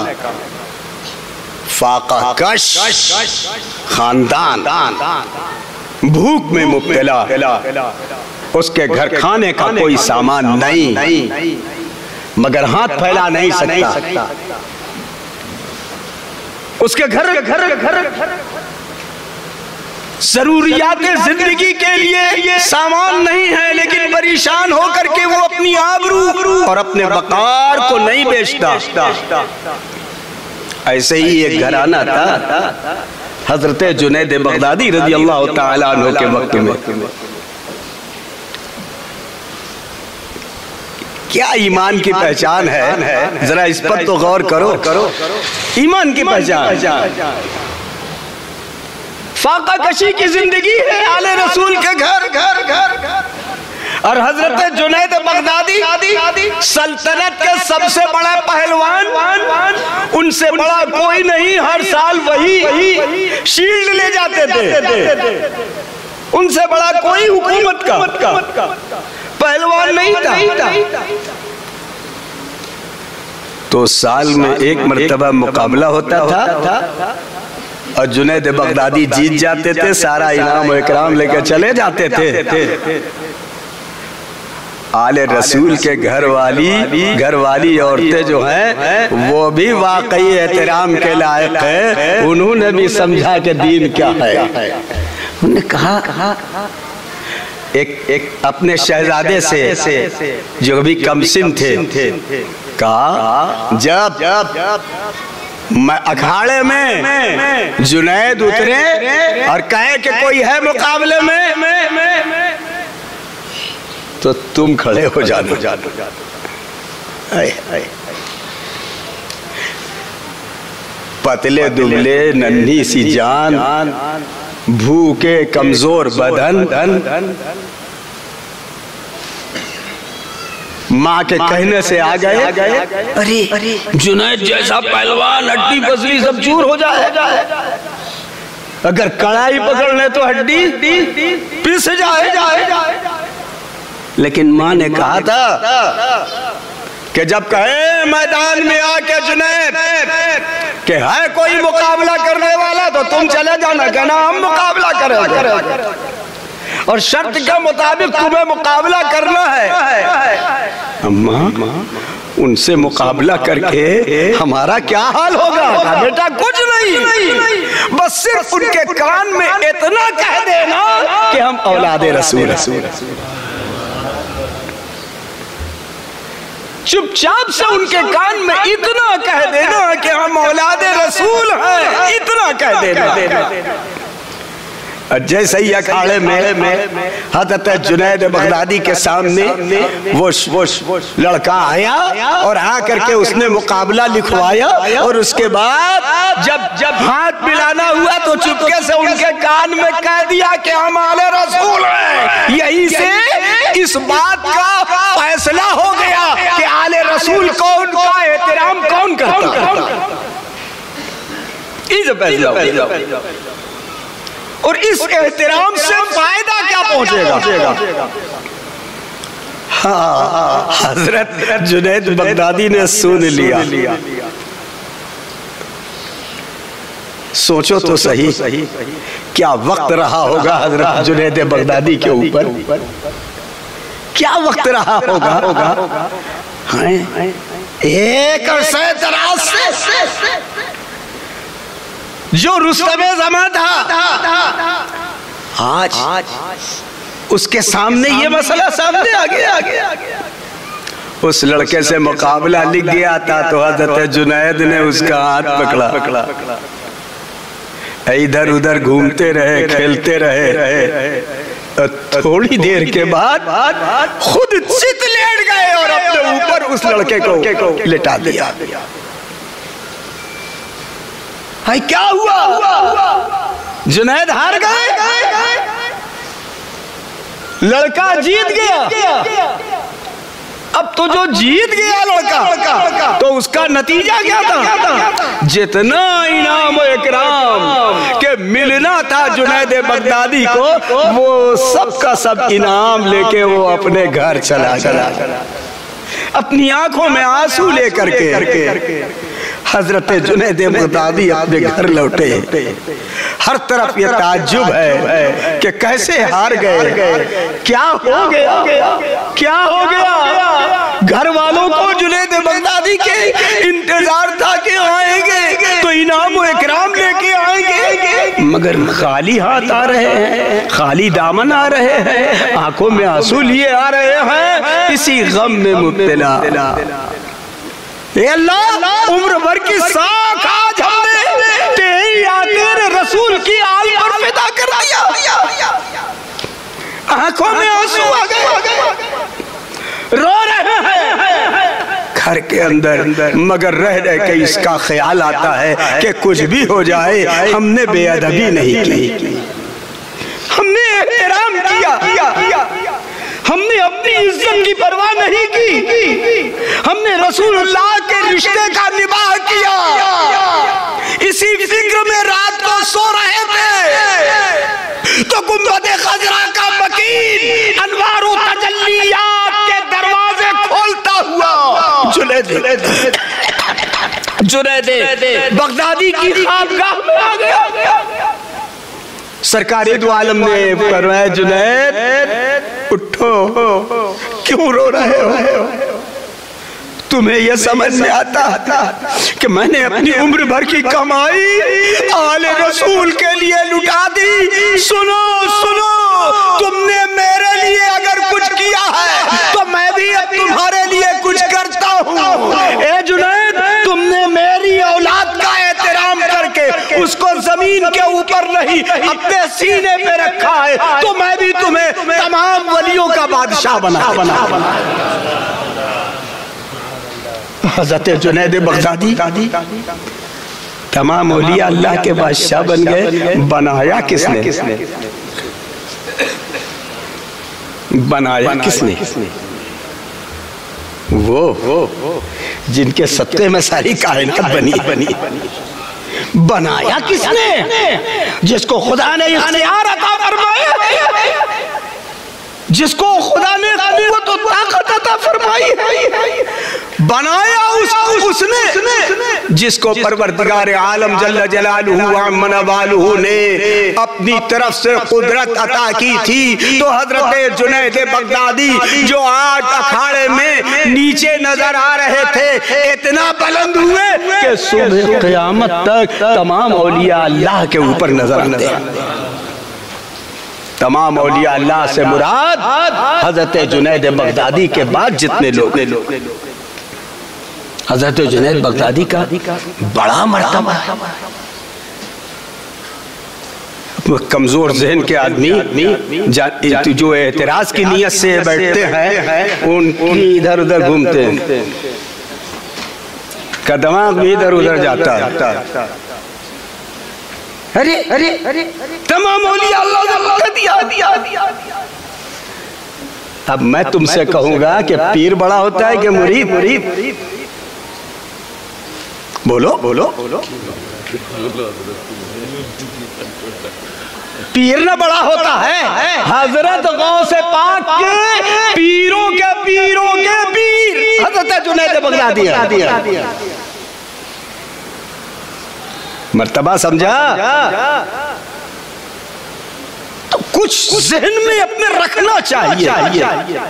फाका कश खानदान, भूख में मुब्तला, उसके घर खाने का कोई सामान नहीं, मगर हाथ फैला नहीं सकता। उसके घर घर घर जरूरियात जिंदगी के लिए सामान नहीं है, लेकिन परेशान होकर के वो अपनी आबरू और अपने वकार को नहीं बेचता। ऐसे ही एक घराना था हजरत जुनैद बगदादी रज़ी अल्लाह तआला अन्हु के वक्त में। क्या ईमान की पहचान है, जरा इस पर तो गौर करो। ईमान की पहचान फाका कशी की जिंदगी है आले रसूल के घर घर घर और हजरत जुनैद बगदादी सल्तनत के सबसे बड़ा पहलवान, उनसे बड़ा कोई नहीं। हर साल वही शील्ड ले जाते थे, उनसे बड़ा कोई हुकूमत का पहलवान नहीं था। तो साल में एक मर्तबा मुकाबला होता था और जुनैद बगदादी जीत जाते थे, सारा इनाम और इकराम लेकर चले जाते थे। आले रसूल के घर वाली घर वाली औरतें जो हैं वो भी वाकई एहतराम के लायक है। उन्होंने भी समझा कि दीन क्या है। उन्होंने कहा कहा एक एक अपने शहजादे से जो भी कमसिन थे कहा जब जब मैं अखाड़े में जुनैद उतरे और कहे कि कोई है मुकाबले में तो तुम खड़े हो जानो जानो जानो। पतले दुबले नन्ही सी जान, भूखे कमजोर बदन, माँ के कहने से आ गए, अरे अरे जुनैद जैसा पहलवान हड्डी पसली सब चूर हो जाए, अगर कड़ाई पकड़ ले तो हड्डी पिस जाए जाए। लेकिन माँ ने कहा था कि जब कहे मैदान में आके जुनैद कि है कोई मुकाबला करने वाला तो तुम चले जाना, कहना हम मुकाबला करेंगे और शर्त के मुताबिक तुम्हें मुकाबला करना है। अम्मा उनसे मुकाबला करके हमारा क्या हाल होगा? बेटा कुछ नहीं, बस सिर्फ उनके कान में इतना कह देना कि हम औलादे रसूल रसूल चुपचाप से उनके कान में इतना कह देना कि हम औलादे रसूल हैं, इतना कह देना। जैसे ही अखाड़े में हज़रत जुनैद बगदादी के सामने वो वो लड़का आया और आकर के उसने मुकाबला लिखवाया और उसके बाद जब जब हाथ मिलाना हुआ तो चुपके से उनके कान में कह दिया कि हम आले रसूल हैं। यही से इस बात का फैसला हो गया कि आले रसूल कौन का एहतराम कौन करता। और इस एहतराम से फायदा क्या पहुंचेगा? हाँ, हजरत जुनैद बगदादी ने सुन लिया। सोचो तो सही, क्या वक्त रहा होगा हजरत जुनैद बगदादी के ऊपर, क्या वक्त रहा होगा? एक अरसे दराज से जो रुस्तमे ज़मां था आज उसके सामने ये मसला सामने आ गया। उस लड़के से मुकाबला लिख गया था तो हज़रत जुनैद ने उसका हाथ पकड़ा, इधर उधर घूमते रहे, खेलते रहे। थोड़ी देर के बाद खुद चित लेट गए और अपने ऊपर उस लड़के को लिटा दिया। हाय क्या हुआ? जुनैद हार गए, लड़का जीत गया। अब तो जो जीत गया लड़का तो उसका नतीजा क्या था? जितना इनाम और इकराम के मिलना था जुनैद बगदादी को वो सब का सब इनाम लेके वो अपने घर चला चला अपनी आंखों में आंसू लेकर के हजरत जुनैद बगदादी अपने घर लौटे। हर तरफ ये ताज्जुब है कि कैसे हार गए, क्या हो गया, क्या हो गया? घर वालों को जुनैद बगदादी के इंतजार था कि आएंगे तो इनाम व इकराम लेके आएंगे, मगर खाली हाथ आ रहे हैं, खाली दामन आ रहे हैं, आंखों में आंसू लिए आ रहे हैं, इसी गम में मुब्तला। अल्लाह उम्र भर की साख आज हमने तेरी तेरे रसूल की आल पर फिदा कर दिया। आंखों में आंसू आ गए, रो रहे हैं घर के अंदर, मगर रह रह के इसका ख्याल आता है कि कुछ भी हो जाए हमने बेअदबी नहीं की, हमने एहतराम किया, हमने अपनी इज्जत की परवाह नहीं की, हमने रसूलुल्लाह के रिश्ते का निभाह किया। इसी फिक्र में रात को सो रहे थे तो गुंबद खजरा का मकीन अनवारो तजल्लियात के दरवाजे खोलता हुआ जुनैद जुनैद बगदादी की ख्वाबगाह में आ गया। सरकारे दो आलम ने फरमाया जुनैद उठो, क्यों रो रहे हो? तुम्हें यह समझ में आता कि मैंने अपनी उम्र भर की कमाई आले रसूल के लिए लुटा दी। सुनो सुनो, तुमने मेरे लिए अगर कुछ किया है तो मैं भी अब तुम्हारे लिए कुछ करता हूँ। ए जुनैद, तुमने मेरी औलाद का एहतराम करके उसको जमीन के ऊपर नहीं अपने सीने पे रखा है, तो मैं भी तुम्हें तमाम वलियों का बादशाह बना बना बना हज़रत जुनैद बगदादी तमाम औलिया अल्लाह के बादशाह बन गए। बनाया किसने? बनाया किसने? वो जिनके सत्ते में सारी कायनात बनी बनी बनाया किसने? जिसको खुदा ने इख्तियार अता फरमाया, जिसको खुदा ने क़ुव्वत और ताकत अता फरमाई। बनाया उस उसने जिसको परवरदिगार आलम जल्ल जलालुहु व अम्मा वालुहु ने अपनी तरफ से कुदरत अता की थी। तो हजरत जुनैद बगदादी जो आज अखाड़े में नीचे नजर आ रहे थे, इतना बुलंद हुए कि सुबह क़यामत तक तमाम औलिया अल्लाह के ऊपर नजर आते हैं। तमाम औलिया अल्लाह से मुराद हजरत जुनैद बगदादी के बाद जितने लोग, हजरत जुनैद बगदादी का बड़ा मर्तबा है। कमजोर जहन के आदमी जो एतराज की नियत से बैठते हैं, उनकी इधर उधर घूमते हैं, का दिमाग भी इधर उधर जाता है। अरे अरे अरे तमाम औलिया अल्लाह ने दिया दिया दिया। अब मैं तुमसे कहूंगा कि पीर बड़ा होता है कि मुरीद? मुरीद बोलो बोलो बोलो। पीर ना बड़ा होता है, हजरत गौसे पाक के पीरों के पीरों के पीर हजरत जुनैद बगदादी। मर्तबा समझा? तो कुछ जहन में अपने रखना चाहिए,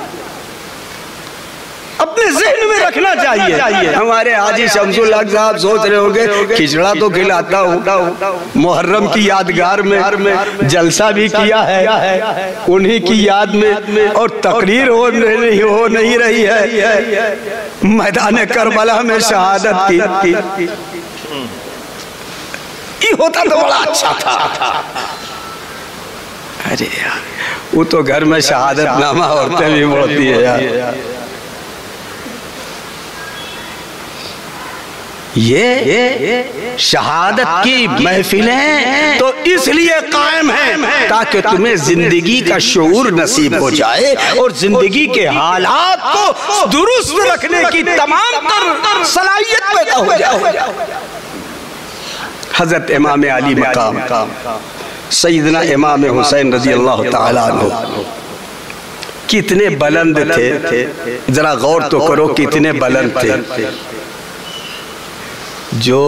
अपने जहन में रखना चाहिए। हमारे हाजी शमसुल हक साहब सोच रहे होंगे खिचड़ा तो खिलाता हूँ, मुहर्रम की यादगार में जलसा भी किया है उन्हीं की याद में, और तकरीर हो नहीं हो नहीं रही है मैदान करबला में शहादत की। ये होता तो बड़ा अच्छा था। अरे यार, वो तो घर में शहादत नामा औरतें भी बोलती है यार। ये शहादत की महफिलें तो इसलिए कायम हैं ताकि तुम्हें जिंदगी का शऊर नसीब हो जाए और जिंदगी के हालात को दुरुस्त रखने की तमाम तर सलाहियत पैदा हो जाए। हजरत इमाम अली मकाम सैयदना इमाम हुसैन रजी अल्लाह ताला अन्हु कितने बुलंद थे, जरा गौर तो करो कितने बुलंद थे। जो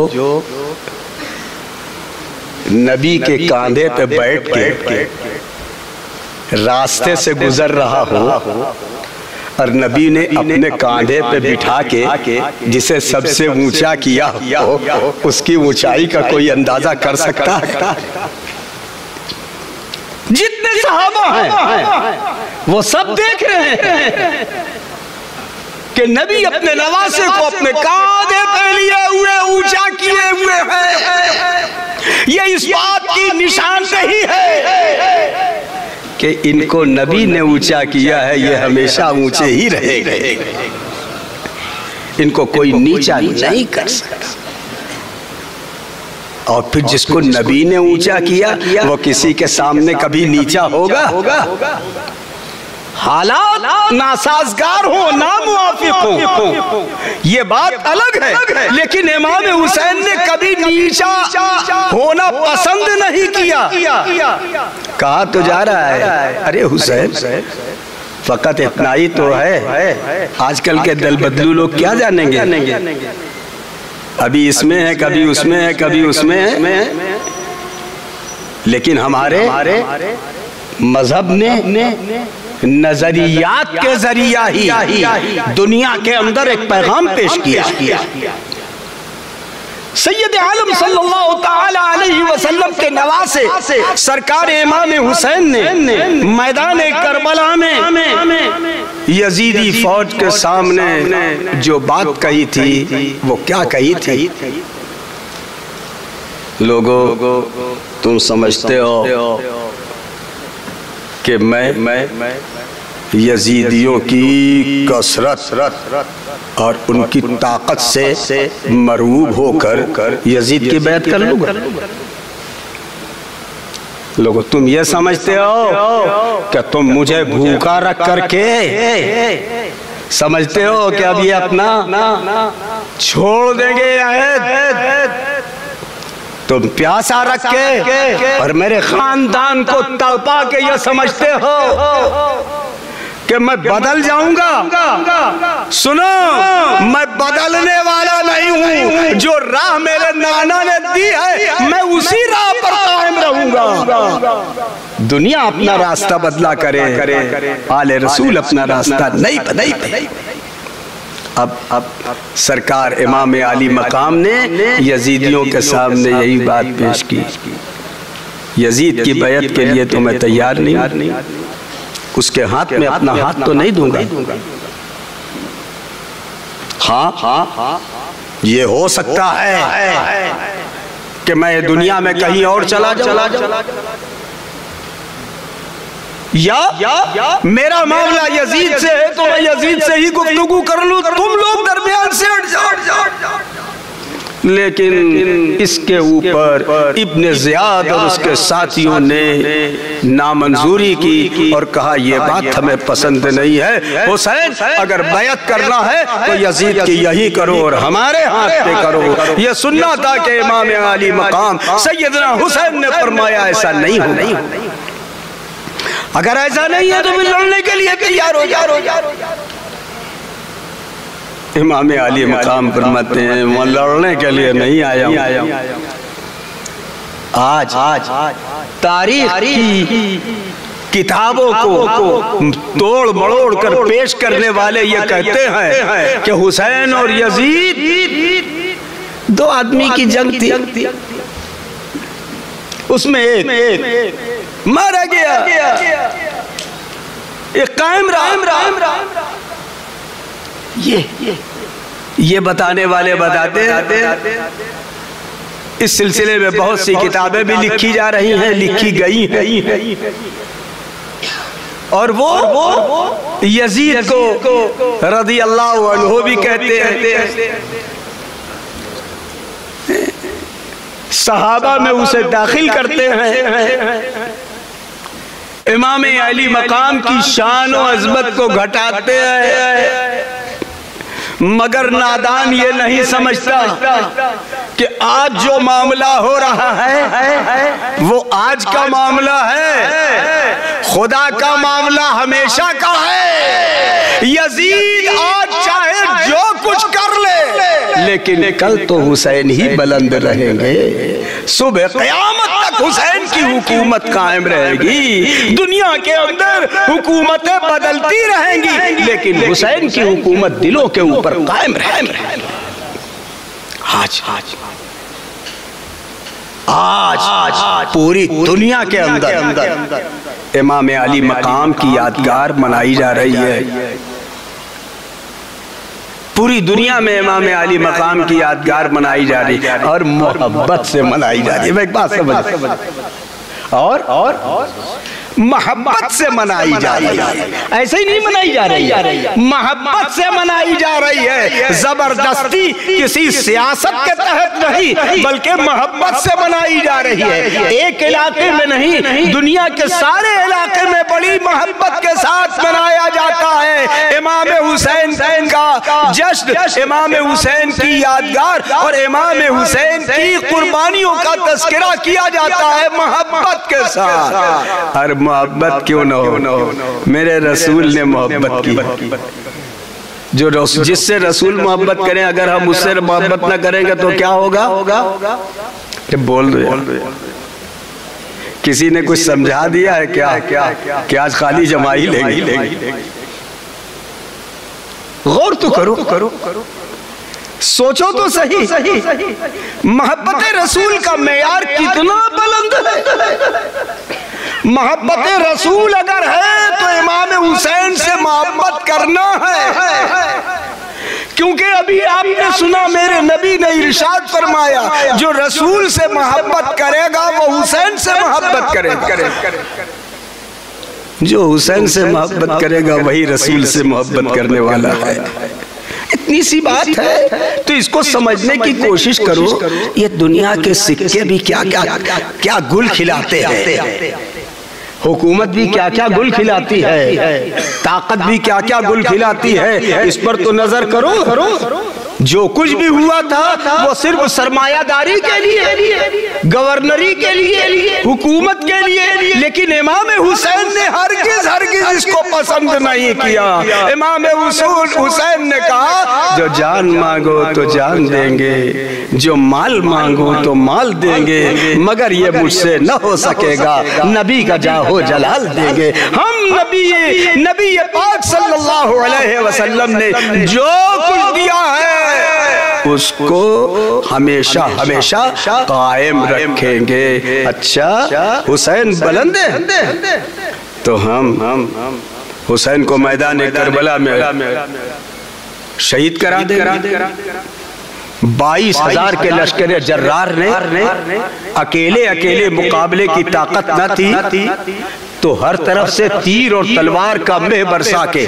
नबी के कांधे पे बैठ के रास्ते से गुजर रहा हो और नबी ने अपने कांधे पे बिठा के जिसे सबसे ऊंचा किया हो, उसकी ऊंचाई का कोई अंदाजा कर सकता है? जितने सहाबा हैं वो सब देख रहे हैं कि नबी अपने नवासे को अपने कांधे पे लिए हुए ऊंचा किए हुए हैं। ये इस बात की निशानदेही है कि इनको नबी ने ऊंचा किया है, ये हमेशा ऊंचे ही रहेंगे, इनको कोई नीचा नहीं कर सकता। और फिर जिसको नबी ने ऊंचा किया वो किसी के सामने कभी नीचा होगा? हालात नासाजगार हो, नामुआफिक हो, ये बात अलग है, लेकिन इमाम हुसैन ने कभी नीचा होना पसंद नहीं किया। कहा तो जा रहा है, अरे हुसैन फकत इतना ही तो है, आजकल के दल बदलू लोग क्या जानेंगे, अभी इसमें है कभी उसमें है कभी उसमें है। लेकिन हमारे मजहब ने नजरियात के जरिया ही दुनिया के अंदर एक पैगाम पेश किया। सैयद आलम सल्लल्लाहु ताला अलैहि वसल्लम के नवासे सरकार इमाम हुसैन ने मैदान करबला में यजीदी फौज के सामने जो बात कही थी वो क्या कही थी? लोगों, तुम समझते हो कि मैं मैं यजीदियों की कसरत और उनकी ताकत से मरूब होकर यजीद की बैत कर लूंगा? लोगों, तुम ये समझते हो कि तुम मुझे भूखा रख करके समझते हो कि अब ये अपना छोड़ देंगे अहद? तुम प्यासा रख के और मेरे खानदान को तड़पा के ये समझते हो कि मैं बदल जाऊंगा? सुनो, मैं बदलने वाला नहीं हूं। जो राह मेरे नाना ने दी है मैं उसी राह पर कायम रहूंगा। दुनिया अपना रास्ता बदला करे, आले रसूल अपना रास्ता नहीं बदले। अब अब सरकार इमाम अली मकाम ने यजीदियों के सामने यही बात पेश की, यजीद की बैत के लिए तो मैं तैयार नहीं, उसके हाथ में अपना हाथ तो नहीं दूंगा। हाँ हाँ ये हो सकता है कि मैं दुनिया में कहीं और चला जाऊं, या, या मेरा मामला यजीद से है तो मैं यजीद से ही गुफ्तगू कर लूं, तुम लोग दरमियान से हट जाओ। लेकिन इसके ऊपर इब्ने ज़ियाद और उसके साथियों ने नामंजूरी की और कहा यह बात हमें पसंद नहीं है। हुसैन, अगर बैत करना है तो यजीद की यही करो और हमारे हाथ पे करो। यह सुनना था कि इमाम अली मकाम सैयदना हुसैन ने फरमाया ऐसा नहीं हो। अगर ऐसा नहीं है तो फिर लड़ने के लिए तैयार हो जाओ। इमाम अली मकाम फरमाते हैं मैं लड़ने के लिए नहीं आया हूं। आज आज तारीख की किताबों को तोड़ मड़ोड़ कर पेश करने वाले ये कहते हैं कि हुसैन और यजीद दो आदमी की जंग थी, उसमें एक मारा गया, एक कायम रहा। ये ये बताने वाले बताते इस सिलसिले में बहुत सी किताबें भी लिखी जा रही हैं, लिखी गई हैं, और वो यजीद को रज़ी अल्लाह अन्हु भी कहते हैं। सहाबा में उसे दाखिल करते हैं, इमाम अली मकाम की शान और अज़मत को घटाते हैं, मगर नादान ये नहीं समझता कि आज जो मामला हो रहा है वो आज का मामला है, खुदा का मामला हमेशा का है। यजीद आज चाहे जो कुछ कर ले, लेकिन कल तो हुसैन ही बुलंद रहेंगे। सुबह क़यामत तक हुसैन की हुकूमत कायम रहेगी। दुनिया के अंदर हुकूमतें बदलती रहेंगी, लेकिन हुसैन की हुकूमत दिलों के ऊपर कायम रहेगी। आज आज आज आज पूरी दुनिया के अंदर इमाम अली मकाम की यादगार मनाई जा रही है। पूरी दुनिया में इमाम अली मकाम की यादगार मनाई जा रही है और मोहब्बत से मनाई जा रही है। मैं एक बात समझ, और और मोहब्बत से मनाई जा रही है, ऐसे ही नहीं मनाई जा रही है, मोहब्बत से मनाई जा रही है। जबरदस्ती किसी सियासत के तहत नहीं, बल्कि मोहब्बत से मनाई जा रही है। एक इलाके में नहीं, दुनिया के सारे इलाके में बड़ी मोहब्बत के साथ मनाया जाता है इमाम हुसैन का जश्न, इमाम हुसैन की यादगार और इमाम हुसैन की कुर्बानियों का तस्करा किया जाता है मोहब्बत के साथ। हर मोहब्बत क्यों न हो, मेरे रसूल ने मोहब्बत की। जो जिससे रसूल मोहब्बत करें, अगर हम उससे मोहब्बत न करेंगे तो क्या होगा? बोल दो, किसी ने कुछ समझा दिया है क्या क्या कि आज खाली जमाई लेंगे? गौर तो करो करो करो सोचो तो सही सही मोहब्बत रसूल का मेयार कितना बुलंद है। मोहब्बत रसूल अगर है तो इमाम हुसैन से मोहब्बत करना है, क्योंकि अभी आपने सुना मेरे नबी ने इरशाद फरमाया जो रसूल से मोहब्बत करेगा वो हुसैन से मोहब्बत करेगा, जो हुसैन से मोहब्बत करेगा वही रसूल से मोहब्बत करने वाला है। इतनी सी बात है तो इसको समझने की कोशिश करो। ये दुनिया के सिक्के भी क्या क्या क्या गुल खिलाते हैं, हुकूमत भी क्या क्या गुल खिलाती है, ताकत भी क्या क्या गुल खिलाती है। इस पर तो नजर करो करो जो कुछ भी हुआ था वो सिर्फ सरमायादारी के लिए, गवर्नरी के लिए, हुकूमत के लिए, लेकिन इमाम हुसैन ने हरगिज हरगिज इसको पसंद नहीं किया। इमाम हुसैन ने कहा जो जान मांगो तो जान देंगे, जो माल मांगो तो माल देंगे, मगर ये मुझसे न हो सकेगा, नबी का जाहो जलाल देंगे। हम नबी नबी पाक सल्लल्लाहु अलैहि वसल्लम ने जो कुछ दिया है उसको हमेशा हमेशा कायम रखेंगे। अच्छा हुसैन बुलंद है तो हम हम हुसैन को मैदान करबला में शहीद करा दे। बाईस हजार के लश्कर जर्रार ने अकेले अकेले मुकाबले की ताकत न थी तो हर तरफ से तीर और तलवार का मेह बरसा के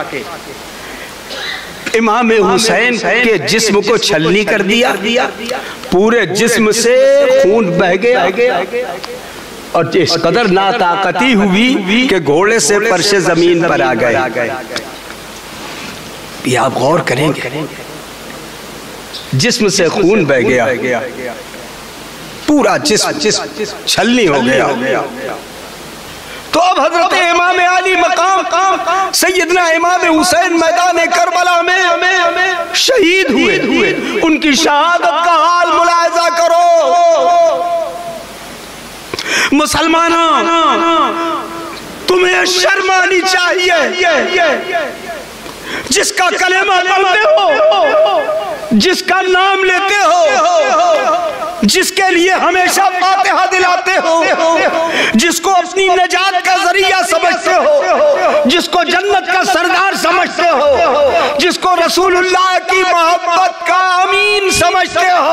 इमाम हुसैन के जिस्म को छलनी कर दिया, पूरे जिस्म से खून बह गया और इस कदर नाताकती हुई कि घोड़े से परशे जमीन पर आ गए। ये आप गौर करेंगे, जिस्म से खून बह गया, पूरा जिस्म छलनी हो गया। तो अब हजरत इमाम अली मकाम सैयदना इमाम हुसैन मैदान करबला में शहीद हुए। उनकी शहादत का हाल मुलाहिजा करो। मुसलमानों, तुम्हें शर्म आनी चाहिए। जिसका कलेमा पढ़ते हो, जिसका नाम लेते हो, जिसके लिए हमेशा फातिहा दिलाते हो, जिसको अपनी नजात का जरिया समझते हो, जिसको जन्नत का सरदार समझते हो, जिसको रसूलुल्लाह की मोहब्बत का अमीन समझते हो,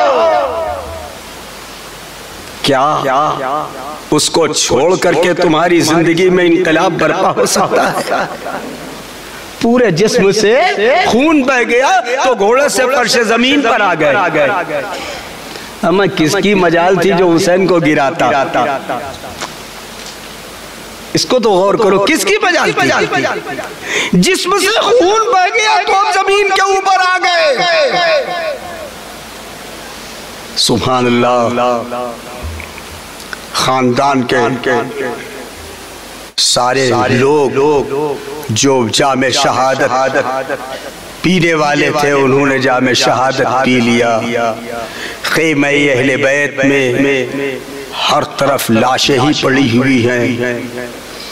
क्या उसको छोड़ करके तुम्हारी जिंदगी में इनकलाब बर्पा हो सकता है? पूरे जिस्म से खून बह गया तो घोड़े से फर्शे जमीन पर आ गए। हमें किसकी मजाल थी जो हुसैन को गिराता? इसको तो गौर करो, किसकी मजाल थी? जिस्म से खून बह गया तो अब जमीन के ऊपर आ गए। सुभान अल्लाह। खानदान के सारे लोग जो जामे शहादत पीने वाले थे उन्होंने जामे शहादत पी लिया। ख़ैमे अहले बैत में हर तरफ लाशें ही पड़ी हुई हैं,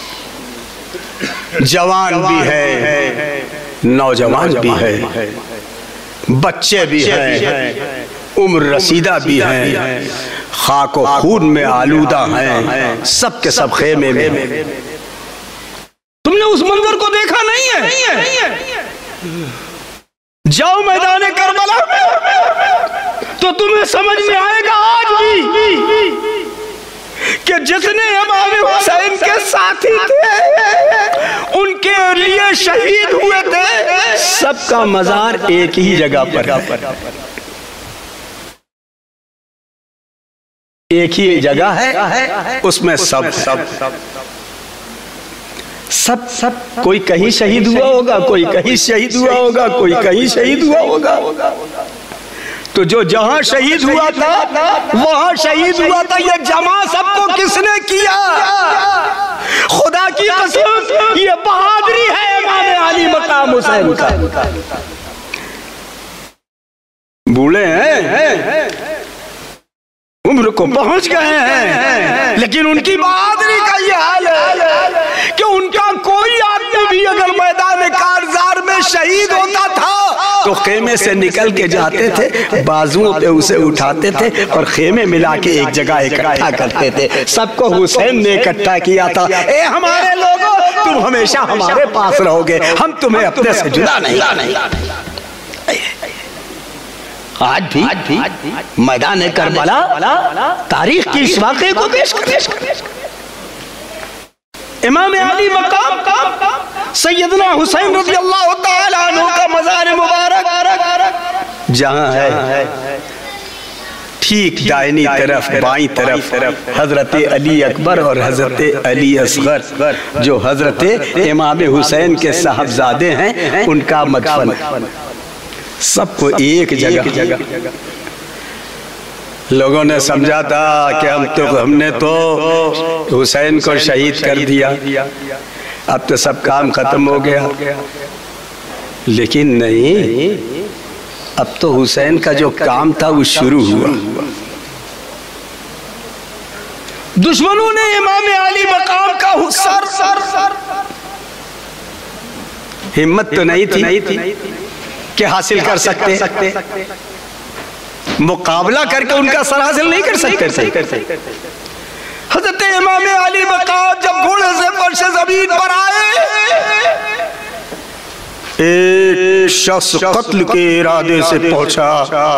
जवान भी है, नौजवान भी है, बच्चे भी हैं, उम्र रसीदा भी हैं, खाक और खून में आलूदा हैं, सब के सब खेमे में। तुमने उस मंजर को देखा नहीं है? जाओ मैदान करबला में तो तुम्हें समझ में आएगा आज भी कि जितने इमाम हुसैन के साथी थे उनके लिए शहीद हुए थे, सबका मजार एक ही जगह पर, एक ही जगह है, उसमें सब सब सब सब कोई कहीं शहीद हुआ होगा, कोई कहीं शहीद हुआ होगा, कोई कहीं शहीद हुआ होगा। तो जो जहां शहीद हुआ था वहां शहीद हुआ था। ये जमा सबको किसने किया? खुदा की कसम, ये बहादुरी है इमाम अली मकाम हुसैन का। बूढ़े हैं उम्र को पहुंच गए हैं, लेकिन उनकी बहादुरी का ये हाल है कि उनका कोई आदमी भी अगर मैदान कारजार में शहीद होता था तो खेमे से निकल के जाते थे, बाजुओं पे उसे उठाते थे और खेमे मिला के एक जगह इकट्ठा करते थे। सबको हुसैन ने इकट्ठा किया था। ए हमारे लोगों, तुम हमेशा हमारे पास रहोगे, हम तुम्हें अपने से जुदा नहीं। आज भी, आज भी मैदान करबला तारीख की इस वाक़े को पेश कर इमाम अली मकाम सैयदना हुसैन रज़ी अल्लाह तआला अन्हु का मज़ार मुबारक जहां है, ठीक दाहिनी तरफ बाईं तरफ हजरत अली अकबर और हजरत अली असगर जो हजरत इमाम हुसैन के साहबजादे हैं उनका मदफन, सबको एक जगह। लोगों ने समझा था कि हम तो हमने तो हुसैन को शहीद कर दिया, अब तो सब काम खत्म हो गया, लेकिन नहीं, अब तो हुसैन का जो काम था वो शुरू हुआ। दुश्मनों ने इमाम अली मकाम का सर सर सर हिम्मत तो नहीं थी कि हासिल कर सकते, मुकाबला करके उनका सर हासिल नहीं कर सकते थे। हज़रत इमाम अली मकाम जब घोड़े से फर्श ज़मीन पर आए, एक शख्स कत्ल के इरादे से पहुंचा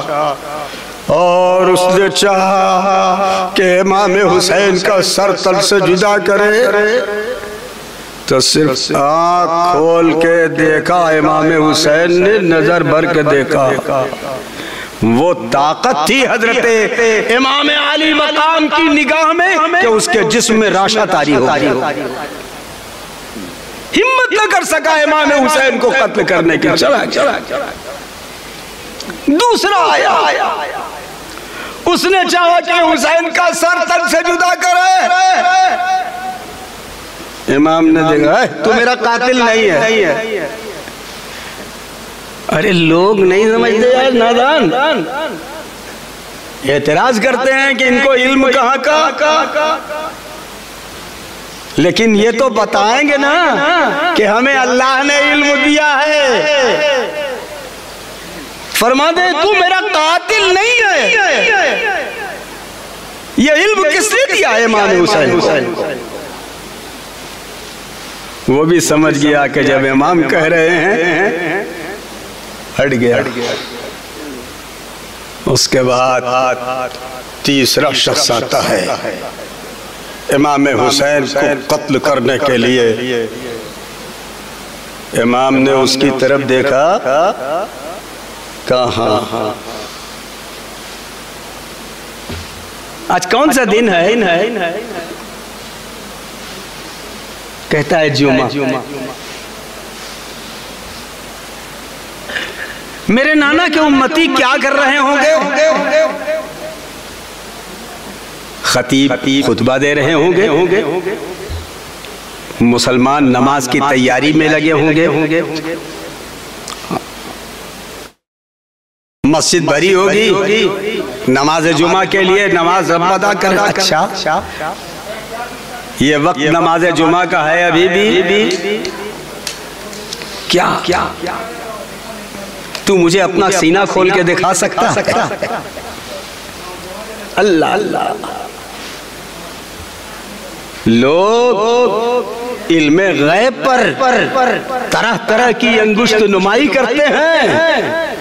और उसने चाहा कि इमाम हुसैन का सर तल से जुदा करे, तो सिर्फ आँख खोल के देखा इमाम हुसैन ने, नजर भर के देखा, वो ताकत थी हजरत इमाम अली मकाम की निगाह में कि उसके जिस्म में राशा तारी हो गई। हिम्मत न कर सका इमाम हुसैन को कत्ल करने की। चला चला दूसरा आया, उसने चाहा कि हुसैन का सर तन से जुदा करे। इमाम ने देखा तू मेरा कातिल नहीं है। अरे लोग नहीं समझते यार, नादान एतराज करते हैं कि इनको इल्म कहाँ का, लेकिन ये तो बताएंगे ना कि हमें अल्लाह ने इल्म दिया है। फरमा दे तू मेरा कातिल नहीं है, ये इल्म किसने दिया है? इमाम हुसैन। वो भी समझ गया कि जब इमाम कह रहे हैं, हट गया। उसके बाद तीसरा शख्स आता है इमाम हुसैन को कत्ल करने के लिए। इमाम ने उसकी तरफ देखा, कहा आज कौन सा दिन है? कहता है जुमा। मेरे नाना के उम्मती क्या कर रहे होंगे? खतीब खुतबा दे रहे होंगे, मुसलमान नमाज की तैयारी में लगे होंगे, मस्जिद भरी होगी नमाज जुमा के लिए, नमाज अदा कर। अच्छा, ये वक्त नमाज जुमा का है अभी भी? क्या क्या तू मुझे अपना सीना खोल के दिखा सकता है? अल्लाह अल्लाह, लोग इल्मे गैब पर तरह तरह की अंगुश्त नुमाई करते हैं,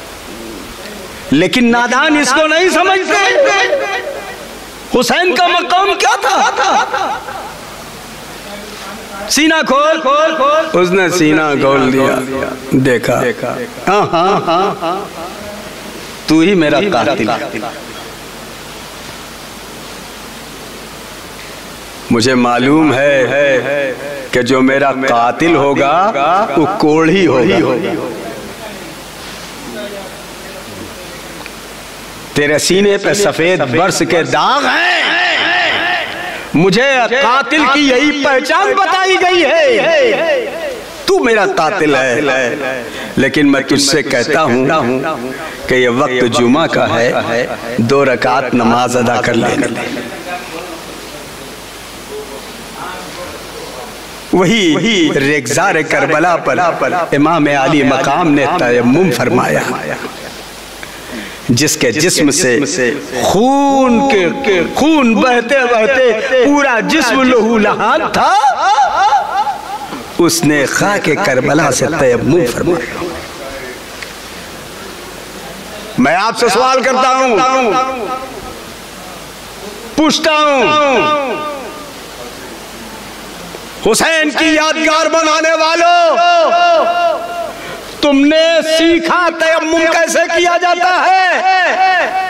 लेकिन नादान इसको नहीं समझते। हुसैन का मकाम क्या था? सीना खोल खोल खोल। उसने सीना खोल दिया, देखा, हाँ हाँ हाँ, तू ही मेरा कातिल। मुझे मालूम है कि जो मेरा कातिल होगा वो कोढ़ी होगा। तेरे सीने पे सफेद बर्स के दाग हैं, मुझे कातिल की यही पहचान बताई गई है। तू मेरा कातिल है, लेकिन मैं तुझसे कहता हूँ कि ये वक्त जुमा का है, दो रकात नमाज अदा कर ले। वही रेगज़ार करबला पर इमाम अली मकाम ने तयम्मुम फरमाया, जिसके जिस्म से खून के खून बहते बहते पूरा जिस्म लहू लहान था, उसने खाके करबला से तयम्मुम फरमाया। मैं आपसे सवाल करता हूं, पूछता हूं, हुसैन की यादगार बनाने वालों, तुमने सीखा तयम्मुम कैसे किया जाता है?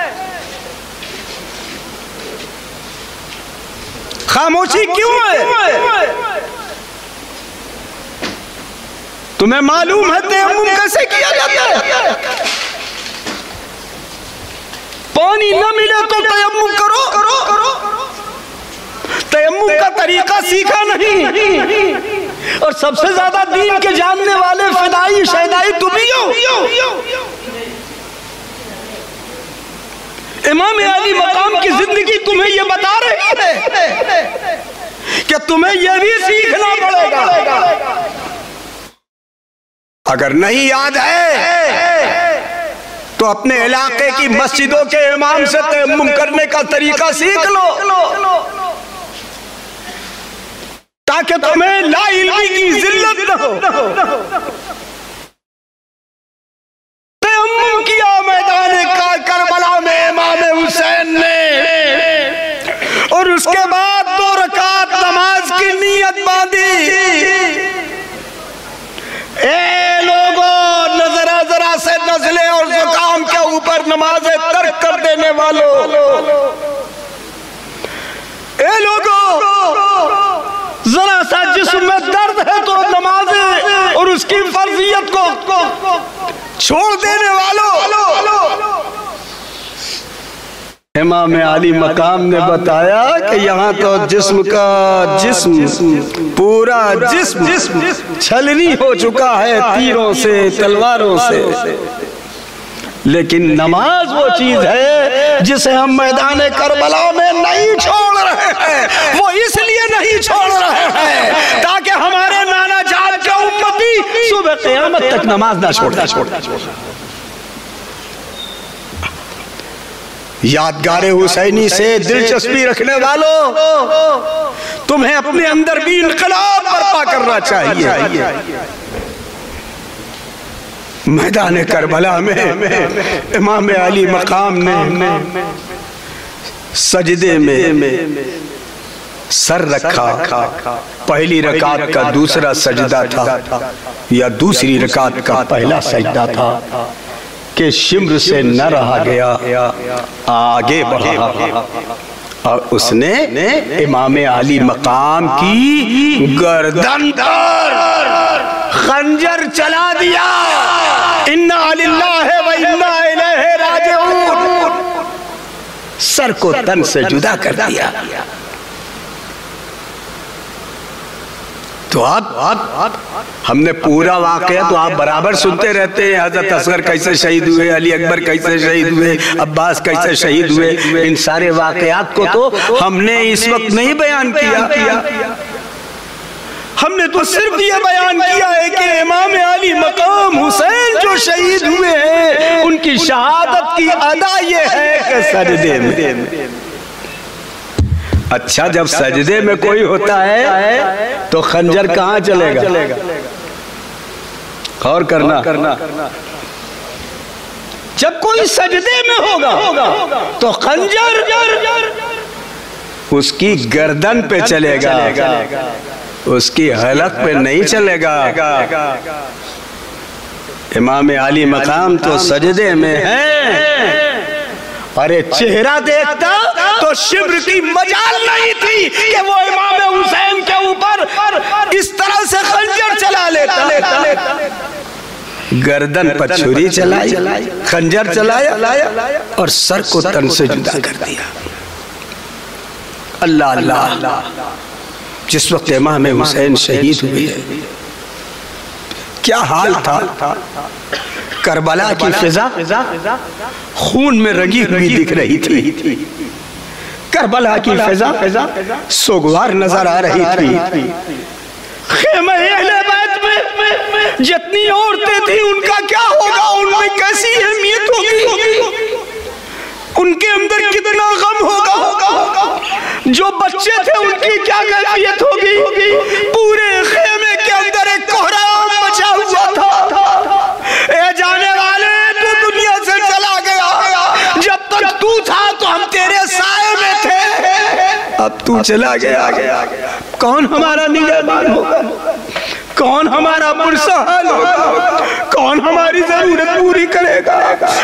खामोशी क्यों है? तुम्हें मालूम है तयम्मुम कैसे किया जाता है? पानी न मिले तो तयम्मुम करो, करो, करो। तयम्मुम का तरीका सीखा नहीं, और सबसे ज्यादा दीन के जानने वाले फिदाई शहदाई तुम ही हो। इमाम अली मकाम की जिंदगी तुम्हें यह बता रही है कि तुम्हें यह भी सीखना पड़ेगा। अगर नहीं याद है तो अपने इलाके की मस्जिदों के इमाम से तयम्मुम करने का तरीका सीख लो, ताकि तुम्हें ला इल्मी की जिल्लत न हो। तयम्मुम किया मैदान का करबला में इमाम हुसैन ने, और उसके बाद दो रकात नमाज की नीयत बांधी। ए लोगों, नजरा जरा से नजले और जुकाम के ऊपर नमाजें तर्क कर देने वालों, ए लोगों, जरा सा जिस्म में दर्द है तो नमाज और उसकी फर्जियत को छोड़ देने वालों, इमाम अली मकाम ने बताया कि यहाँ तो जिस्म का जिस्म पूरा जिस्म छलनी हो चुका है तीरों से, तलवारों से, लेकिन नमाज वो चीज है जिसे हम मैदान करबला में नहीं छोड़ रहे हैं। वो इसलिए नहीं छोड़ रहे हैं ताकि हमारे नाना जान के उम्मती सुबह क़यामत तक नमाज ना छोड़ना छोड़ना यादगारे हुसैनी से दिलचस्पी रखने वालों, तुम्हें अपने अंदर भी इनकलाब बर्पा करना चाहिए। मैदान करबला में इमाम अली मकाम ने सजदे में सर रखा। पहली रकात का दूसरा सजदा था या दूसरी रकात का पहला सजदा था कि शिम्र से न रहा गया, आगे बढ़ा और उसने इमाम अली मकाम की गर्दन पर खंजर चला दिया। इन्ना लिल्लाहि व इन्ना इलैहि राजिऊन, सर को तन से जुदा कर दिया। तो आप, आप हमने पूरा वाकया तो आप बराबर सुनते रहते हैं, हजरत असगर कैसे शहीद हुए, अली अकबर कैसे शहीद हुए, अब्बास कैसे शहीद हुए। इन सारे वाकयात को तो हमने इस वक्त नहीं बयान किया, हमने तो सिर्फ ये बयान किया है कि इमाम अली मकाम हुसैन जो शहीद हुए हैं उनकी शहादत की अदा ये है कि सजदे में। अच्छा, जब सजदे में कोई होता है तो खंजर कहाँ चलेगा? और करना, करना जब कोई सजदे में होगा तो खंजर उसकी गर्दन पे चलेगा, उसकी हलक पे नहीं चलेगा। इमाम अली मकाम तो सजदे में है, अरे चेहरा देखता तो शिब्र की मजाल नहीं थी कि वो इमाम हुसैन के ऊपर इस तरह से खंजर चला लेता। गर्दन पर छुरी चलाई, खंजर चलाया और सर को तन से जुदा कर दिया। अल्लाह अल्लाह, जिस वक्त इमाम हुसैन शहीद हुए क्या हाल था। करबला की फिजा खून में रंगी हुई दिख रही थी। करबला की फिजा सोगवार नजर आ रही थी। खेमे अहले बैत में जितनी औरतें थी उनका क्या होगा, उनमें कैसी अहमियत होगी, उनके अंदर कितना गम होगा, जो बच्चे थे उनकी क्या कैफियत होगी। पूरे खेमे के अंदर एक कोहराम मचा हुआ था। ए जाने वाले, तू दुनिया से चला गया, जब तक तू था तो हम तेरे साए में थे, अब तू चला गया, कौन हमारा निगहबान होगा, कौन हमारा पुरसहाल होगा, कौन हमारी जरूरत पूरी करेगा,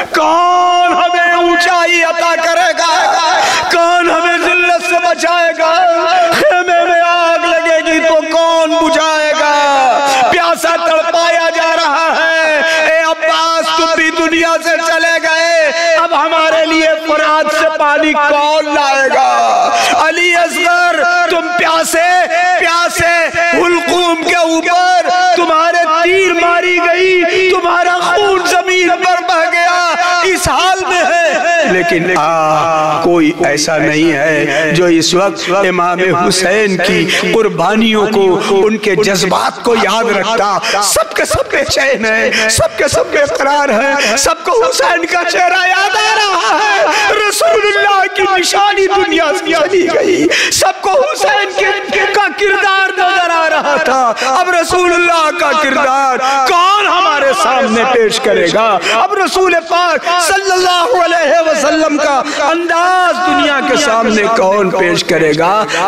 कौन हमें ऊंचाई अता करेगा, कौन हमें जिल्लत से बचाएगा। खेमे में आग लगेगी तो कौन बुझाएगा। प्यासा तड़पाया जा रहा है। ए अब्बास, तुम भी दुनिया से चले गए, अब हमारे लिए फरात से पानी कौन लाएगा। अली असगर, तुम प्यासे प्यासे हुलकूम के ऊपर तुम्हारे तीर मारी गई, तुम्हारा खून जमीन पर बह गया, इस हाल में है। लेकिन आ, कोई ऐसा नहीं है जो इस वक्त इमाम हुसैन की कुर्बानियों को, उनके जज्बात को याद रखता। सबके सब बेचैन है, सबके सब बेकरार है, सबको हुसैन का चेहरा याद आ रहा है। रसूलुल्लाह की निशानी दुनिया से चली गई, सबको हुसैन के का किरदार नजर आ रहा था। अब रसूलुल्लाह का किरदार कौन हमारे सामने पेश करेगा। अब रसूल पाक सल्लल्लाहु अलैहि वसल्लम का अंदाज दुनिया के सामने कौन पेश करेगा।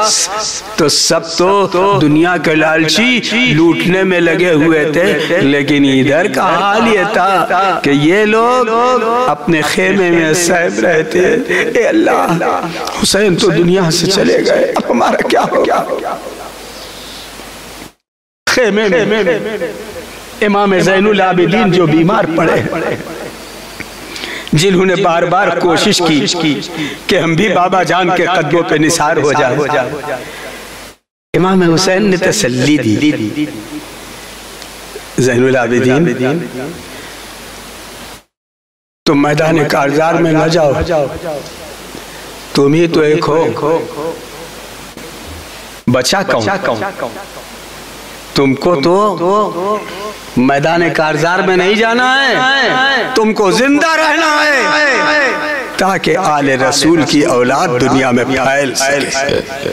तो सब तो दुनिया के लालची लूटने में लगे हुए थे, लेकिन इधर का हाल ये था कि ये लोग अपने खेमे में सहम रहे थे। ए अल्लाह, हुसैन तो दुनिया से चले गए, अब हमारा क्या होगा। खेमे में इमाम ज़ैनुल आबिदीन जो बीमार पड़े, जिन्होंने बार बार कोशिश की कि हम भी बाबा जान के कदमों पे निसार हो जाए, इमाम हुसैन ने तसल्ली दी। ज़ैनुल आबिदीन, तुम मैदान कारजार में न जाओ, तुम ही तो एक हो, बचा कौन। तुमको तो मैदान कारजार में नहीं जाना है, तुमको जिंदा रहना है ताकि आले रसूल की औलाद दुनिया में फैल सके।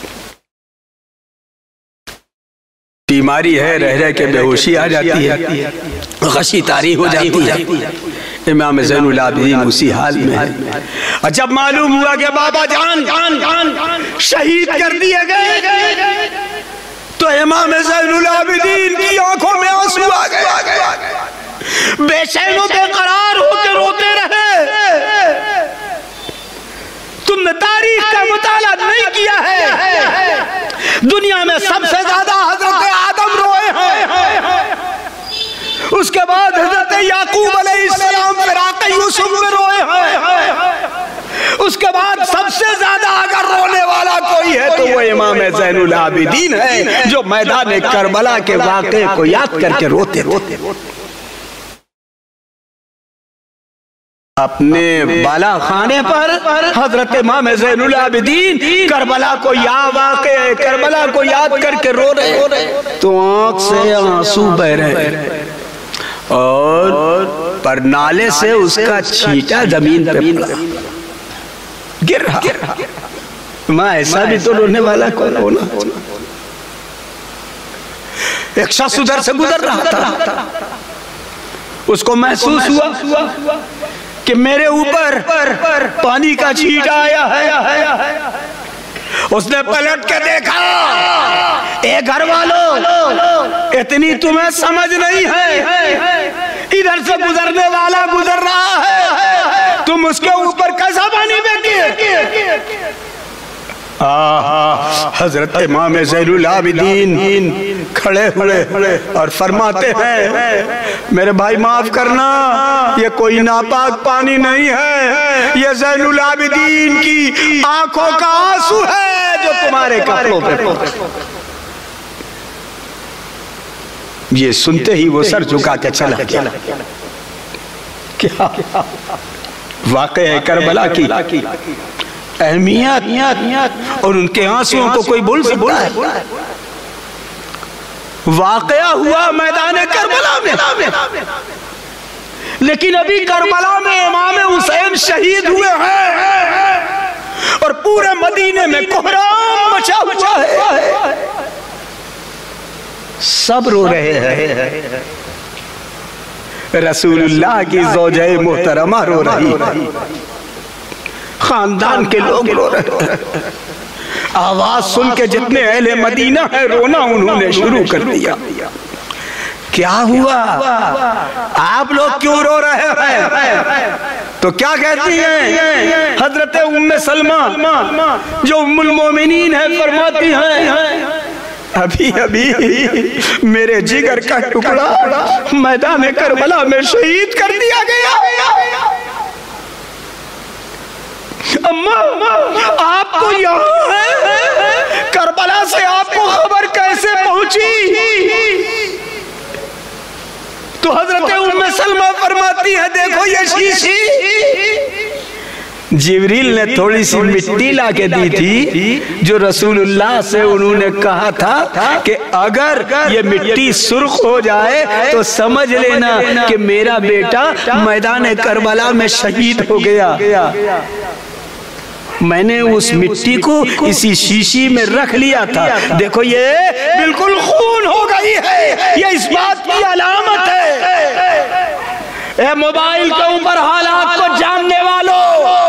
बीमारी है, रह रह के बेहोशी आ जाती है, गशी तारी हो जाती है। इमाम ज़ैनुल आबिदीन उसी हाल में है। और जब मालूम हुआ कि बाबा जान शहीद कर दिए गए, तो इमाम ज़ैनुल आबिदीन की आंखों में आंसू आ गए। बेचैन बेकरार होकर रोते रहे। तुमने तारीख का मुताला नहीं किया है। दुनिया में सबसे ज्यादा हजरत आदम रोए हैं, उसके बाद हजरत याकूब अलैहिस्सलाम फिराक़ यूसुफ में रोए हैं, उसके बाद सबसे ज्यादा अगर रोने वाला कोई है तो वो इमाम ज़ैनुल आबिदीन है, जो मैदान करबला के वाक़े को याद करके रोते रोते अपने बाला खाने पर हजरत इमाम ज़ैनुल आबिदीन करबला को या वाक़े करबला को याद करके रो रहे, तो आंख से आंसू बह रहे और पर नाले से उसका छींटा जमीन पे पड़ा, गिर रहा। माँ ऐसा भी तो रोने वाला कौन होना। एक शख्स उधर से गुजर रहा था, उसको महसूस हुआ कि मेरे ऊपर पानी का छींटा आया है। उसने पलट के देखा, ए घर वालों, इतनी तुम्हें समझ नहीं है, इधर से गुजरने वाला गुजर रहा है, तुम उसके ऊपर कैसा पानी फेंके। हजरत इमाम ज़ैनुल आबिदीन खड़े हुए और फरमाते हैं, मेरे भाई माफ करना, ये कोई नापाक पानी नहीं है, ये ज़ैनुल आबिदीन की आंखों का आंसू है जो तुम्हारे कपड़ों पे। ये सुनते ही वो सर झुका के चला गया। क्या वाक़या करबला की अहमियत और उनके आंसुओं को कोई भूल सकता है? वाक़या हुआ मैदान करबला में, लेकिन अभी करबला में इमाम हुसैन शहीद हुए हैं और पूरे मदीने में कोहराम मचा हुआ है। सब रो रहे हैं, रसूलुल्लाह की ज़ौजे मोहतरमा रो रही है, खानदान के लोग रो रहे हैं। आवाज सुन के जितने अहले मदीना है रोना उन्होंने शुरू कर दिया। क्या हुआ, आप लोग क्यों रो रहे हैं? तो क्या कहती हैं हजरत उम्मे सलमा जो उम्मुल मोमिनीन है, फरमाती हैं अभी अभी मेरे जिगर का टुकड़ा मैदान करबला में शहीद कर दिया गया। अम्मा, आप तो यहाँ हैं, करबला से आपको खबर कैसे पहुंची? तो हजरत उम्मे सलमा फरमाती है देखो ये शीशी जिब्रील ने थोड़ी सी मिट्टी ला के दी थी, जो रसूलुल्लाह से उन्होंने कहा था कि अगर ये मिट्टी सुर्ख हो जाए तो समझ लेना कि मेरा बेटा मैदान करबला में शहीद हो गया। मैंने उस मिट्टी को इसी शीशी में रख लिया था, देखो ये बिल्कुल खून हो गई है, ये इस बात की अलामत है। ए मोबाइल के ऊपर हालात को जानने वालों,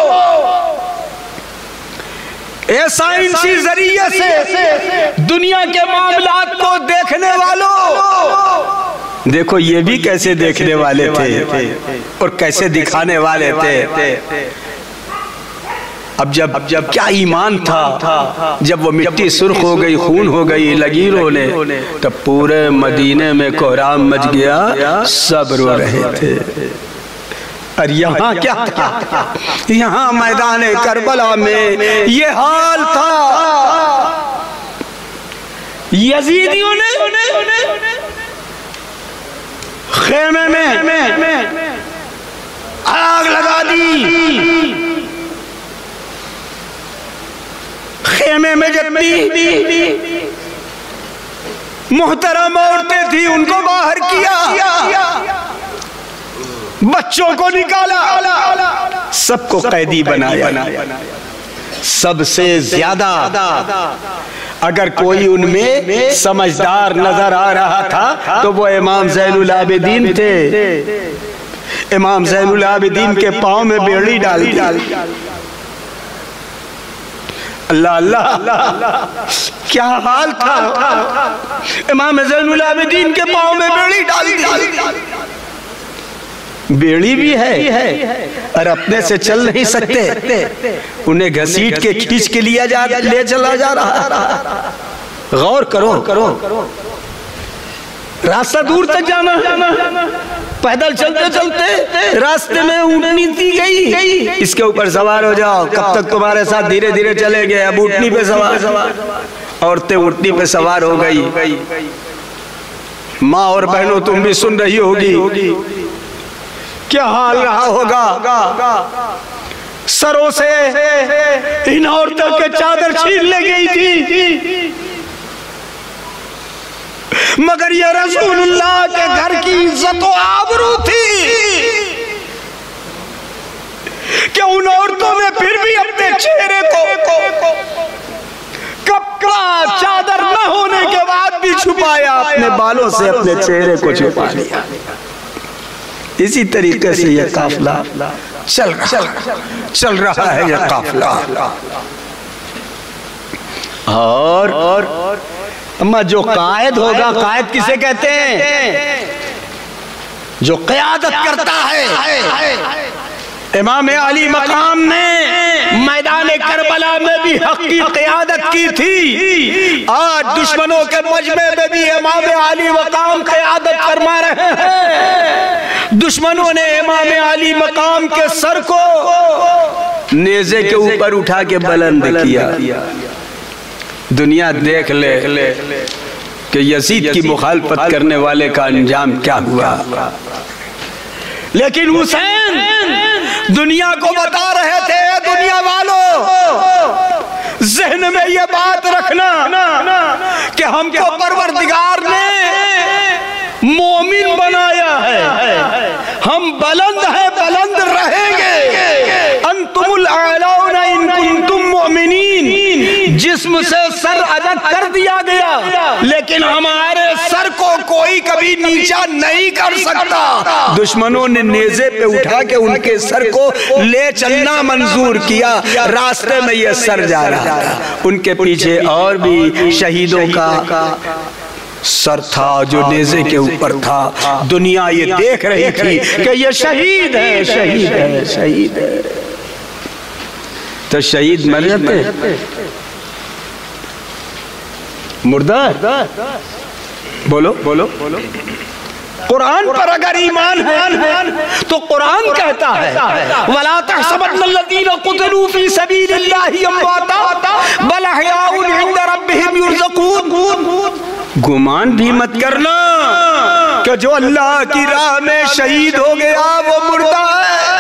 ए साइंसी जरिए से दुनिया के मामलात को देखने वालों, देखो ये भी कैसे देखने वाले थे और कैसे दिखाने वाले थे। अब जब अब जब क्या ईमान था, जब वो मिट्टी सुर्ख हो गई, खून हो गई लकीरों ने, तब पूरे मदीने में कोहराम मच गया, सब रो रहे थे। और यहाँ क्या था, यहाँ मैदान करबला में ये हाल था। यजीदियों ने खेमे में आग लगा दी। खेमे में जितनी मोहतरम औरतें थी उनको बाहर किया, बच्चों को निकाला, सबको कैदी बनाया। सबसे ज्यादा अगर कोई उनमें समझदार नजर आ रहा था तो वो इमाम ज़ैनुल आबिदीन थे। इमाम ज़ैनुल आबिदीन के पांव में बेड़ी डाल दी। अल्लाह अल्लाह, क्या हाल था। इमाम ज़ैनुल आबिदीन के पांव में बेड़ी डाल दी। बेड़ी भी है और अपने से चल नहीं सकते, उन्हें घसीट के खींच के लिया जा ले चला जा रहा। गौर करो करो रास्ता दूर तक जाना, पैदल चलते चलते रास्ते में ऊँटनी दी गई, इसके ऊपर सवार हो जाओ, कब तक तुम्हारे साथ धीरे धीरे चलेंगे। अब ऊँटनी पे सवार, औरतें ऊँटनी पे सवार हो गई। माँ और बहनों तुम भी सुन रही होगी क्या हाल रहा होगा। सरों से इन औरतों के चादर छीन ले गई थी, मगर ये रसूलुल्लाह के घर की इज्जत व आबरू थी कि उन औरतों ने फिर भी अपने चेहरे को कपड़ा चादर न होने के बाद भी छुपाया, अपने बालों से अपने चेहरे को छुपा लिया। इसी तरीके से यह काफिला चल रहा चल रहा है यह काफिला। और, और अम्मा जो कायद होगा, कायद किसे कहते हैं? जो क़यादत करता है। इमाम अली मकाम ने मैदान करबला में भी हक की क़यादत की थी। आज दुश्मनों के मजमे में भी इमाम अली मकाम क़यादत फरमा रहे हैं। दुश्मनों ने इमाम अली मकाम के सर को नेज़े के ऊपर उठा के बुलंद किया। दुनिया देख ले कि कि यजीद की मुखालफत करने वाले का अंजाम क्या हुआ। लेकिन हुसैन दुनिया को बता रहे थे, दुनिया वालों जहन में ये बात रखना कि हमको परवरदिगार ने मोमिन बनाया है, हम बुलंद हैं, बुलंद रहेंगे। अंतुमुल आलौना इन कुंतुम मोमिनीन, जिस्म से सर अलग कर दिया गया, लेकिन हमारे सर को कोई कभी नीचा नहीं कर सकता। दुश्मनों ने नेज़े पे उठा के उनके सर को ले चलना मंजूर किया। रास्ते में ये सर जा रहा था, उनके पीछे और भी शहीदों का सर था जो नेज़े के ऊपर था। दुनिया ये देख रही थी कि ये शहीद है, शहीद है, शहीद है। तो शहीद मर जाते, मुर्दा बोलो बोलो बोलो। कुरान पर अगर ईमान है तो कुरान कहता है वला तहसबन्नल्लज़ीना क़ुतिलू फ़ी सबीलिल्लाहि अम्वाता बल अहयाउन इंदा रब्बिहिम युरज़क़ून। गुमान भी मत करना कि जो अल्लाह की राह में शहीद हो गया वो मुर्दा है।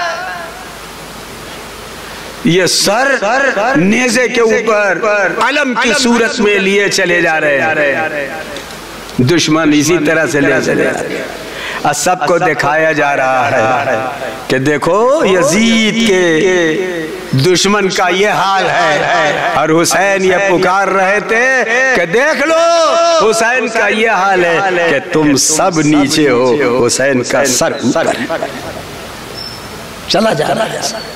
ये सर नेज़े के ऊपर अलम की सूरत में लिए चले जा रहे हैं। दुश्मन इसी तरह से ले चले जा रहे हैं। सबको दिखाया जा रहा है कि देखो यजीद के दुश्मन का ये हाल है, और हुसैन ये पुकार रहे थे कि देख लो हुसैन का ये हाल है कि तुम सब नीचे हो, हुसैन का सर ऊपर चला जा रहा है।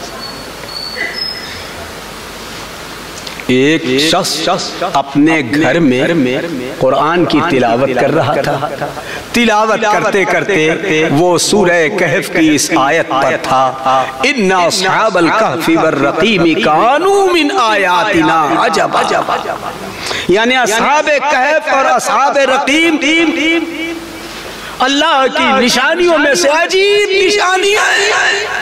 एक शख्स अपने घर में कुरान की तिलावत कर रहा था। तिलावत करते करते वो सूरह कहफ की इस आयत पर था, इन्ना अस्हाबल कहफी वर्रक़ीम कानू मिन आयातिना अजब। यानी अस्हाबे कहफ और अस्हाबे रक़ीम अल्लाह की निशानियों में से अजीब निशानियां हैं।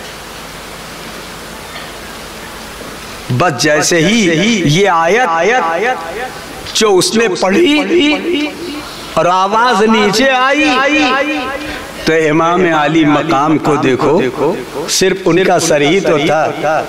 बस जैसे ही ये आयत आयत जो उसने पढ़ी और आवाज नीचे आई तो इमाम आली मकाम को देखो, सिर्फ उनका सर ही तो था,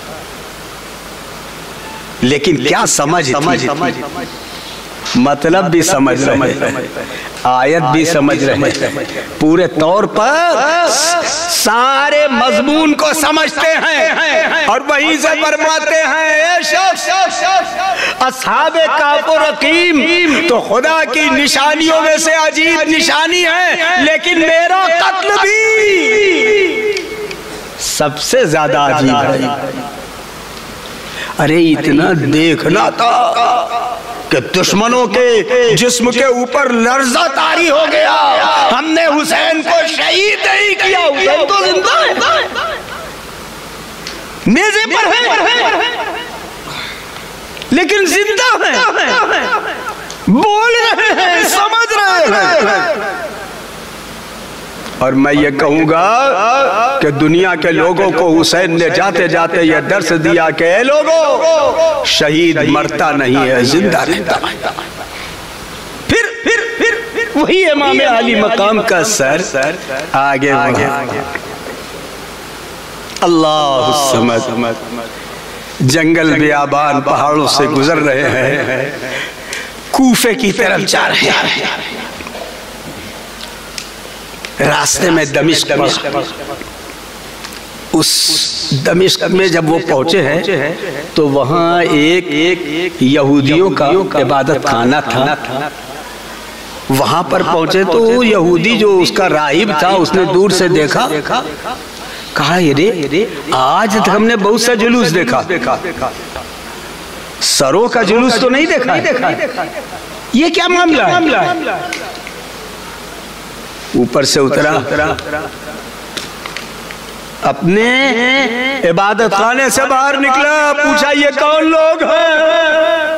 लेकिन क्या समझ थी, मतलब भी समझ रहे, आयत भी समझ रहे, पूरे तौर पर सारे मजमून को समझते हैं और वहीं से फरमाते हैं अस्हाबे काफ और रकीम तो खुदा की निशानियों में से अजीब निशानी है, लेकिन मेरा कत्ल भी सबसे ज्यादा अजीब है। अरे इतना देखना था कि दुश्मनों के जिस्म के ऊपर लर्जा तारी हो गया। हमने हुसैन को शहीद नहीं किया, हुसैन तो जिंदा है, नेज़े पर है, लेकिन जिंदा है, बोल रहे हैं, समझ रहे हैं। और मैं ये कहूंगा कि दुनिया के लोगों को हुसैन ने जाते जाते ये दर्स दिया कि ए लोगों, शहीद मरता नहीं है, जिंदा रहता है। फिर फिर फिर फिर वही इमाम अली मकाम का सर आगे आगे अल्लाह समझ जंगल बियाबान पहाड़ों से गुजर रहे हैं, कूफे की तरफ जा रहे हैं। रास्ते में दमिश्क में, उस दमिश्क में जब वो पहुंचे हैं तो वहाँ एक एक यहूदियों का इबादत खाना था। वहां पर पहुंचे तो यहूदी जो उसका राहिब था उसने दूर से देखा, कहा ये आज तक हमने बहुत सा जुलूस देखा, सरों का जुलूस तो नहीं देखा, ये क्या मामला है? ऊपर से उतरा, अपने इबादत खाने से बाहर निकला, पूछा ये कौन लोग हैं,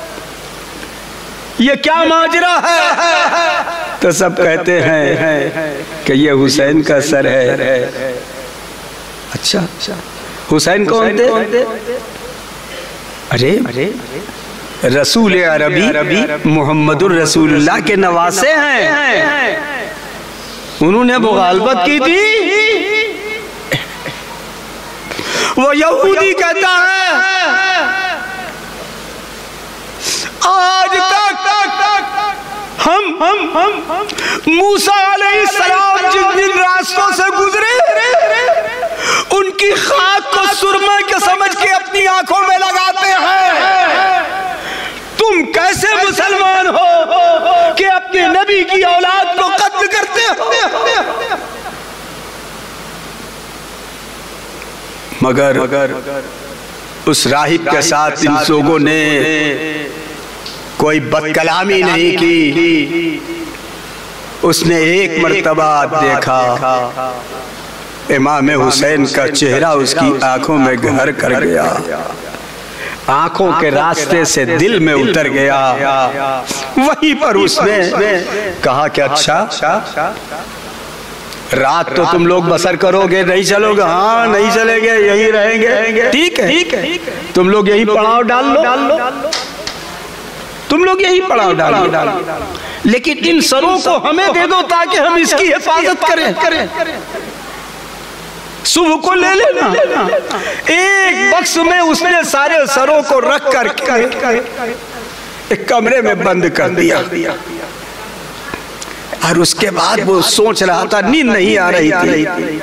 ये क्या माजरा है? तो सब कहते हैं कि ये हुसैन का सर है। अच्छा अच्छा, हुसैन कौन थे? अरे अरे रसूल अरबी मोहम्मदुर रसूलुल्लाह के नवासे हैं। उन्होंने मुखालफत की थी। वो यहूदी कहता है आज तक हम हम हम मूसा अलैहिस्सलाम जिन जिन रास्तों से गुजरे उनकी खाक को सुरमा के समझ के अपनी आंखों में लगाते हैं। तुम कैसे मुसलमान हो कि अपने नबी की औलाद को कत्ल करते हो? मगर उस राहिब के साथ इन लोगों ने कोई बदकलामी नहीं की। उसने एक मर्तबा देखा इमाम हुसैन का चेहरा उसकी आंखों में घर कर गया, आंखों के रास्ते से दिल में उतर गया। वहीं पर उसने कहा कि अच्छा रात तो तुम लोग बसर करोगे, नहीं चलोगे? हाँ नहीं चलेंगे, यही रहेंगे। ठीक है, ठीक है, तुम लोग यही पड़ाव डाल लो, तुम लोग यही पड़ाव डाल लो, लेकिन इन सरों को हमें दे दो ताकि हम इसकी हिफाजत करें। सुबह को ले लेना। एक बक्स में उसने सारे सरों को रख कर एक कमरे में बंद कर दिया। और उसके बाद वो सोच रहा था, नींद नहीं आ रही थी।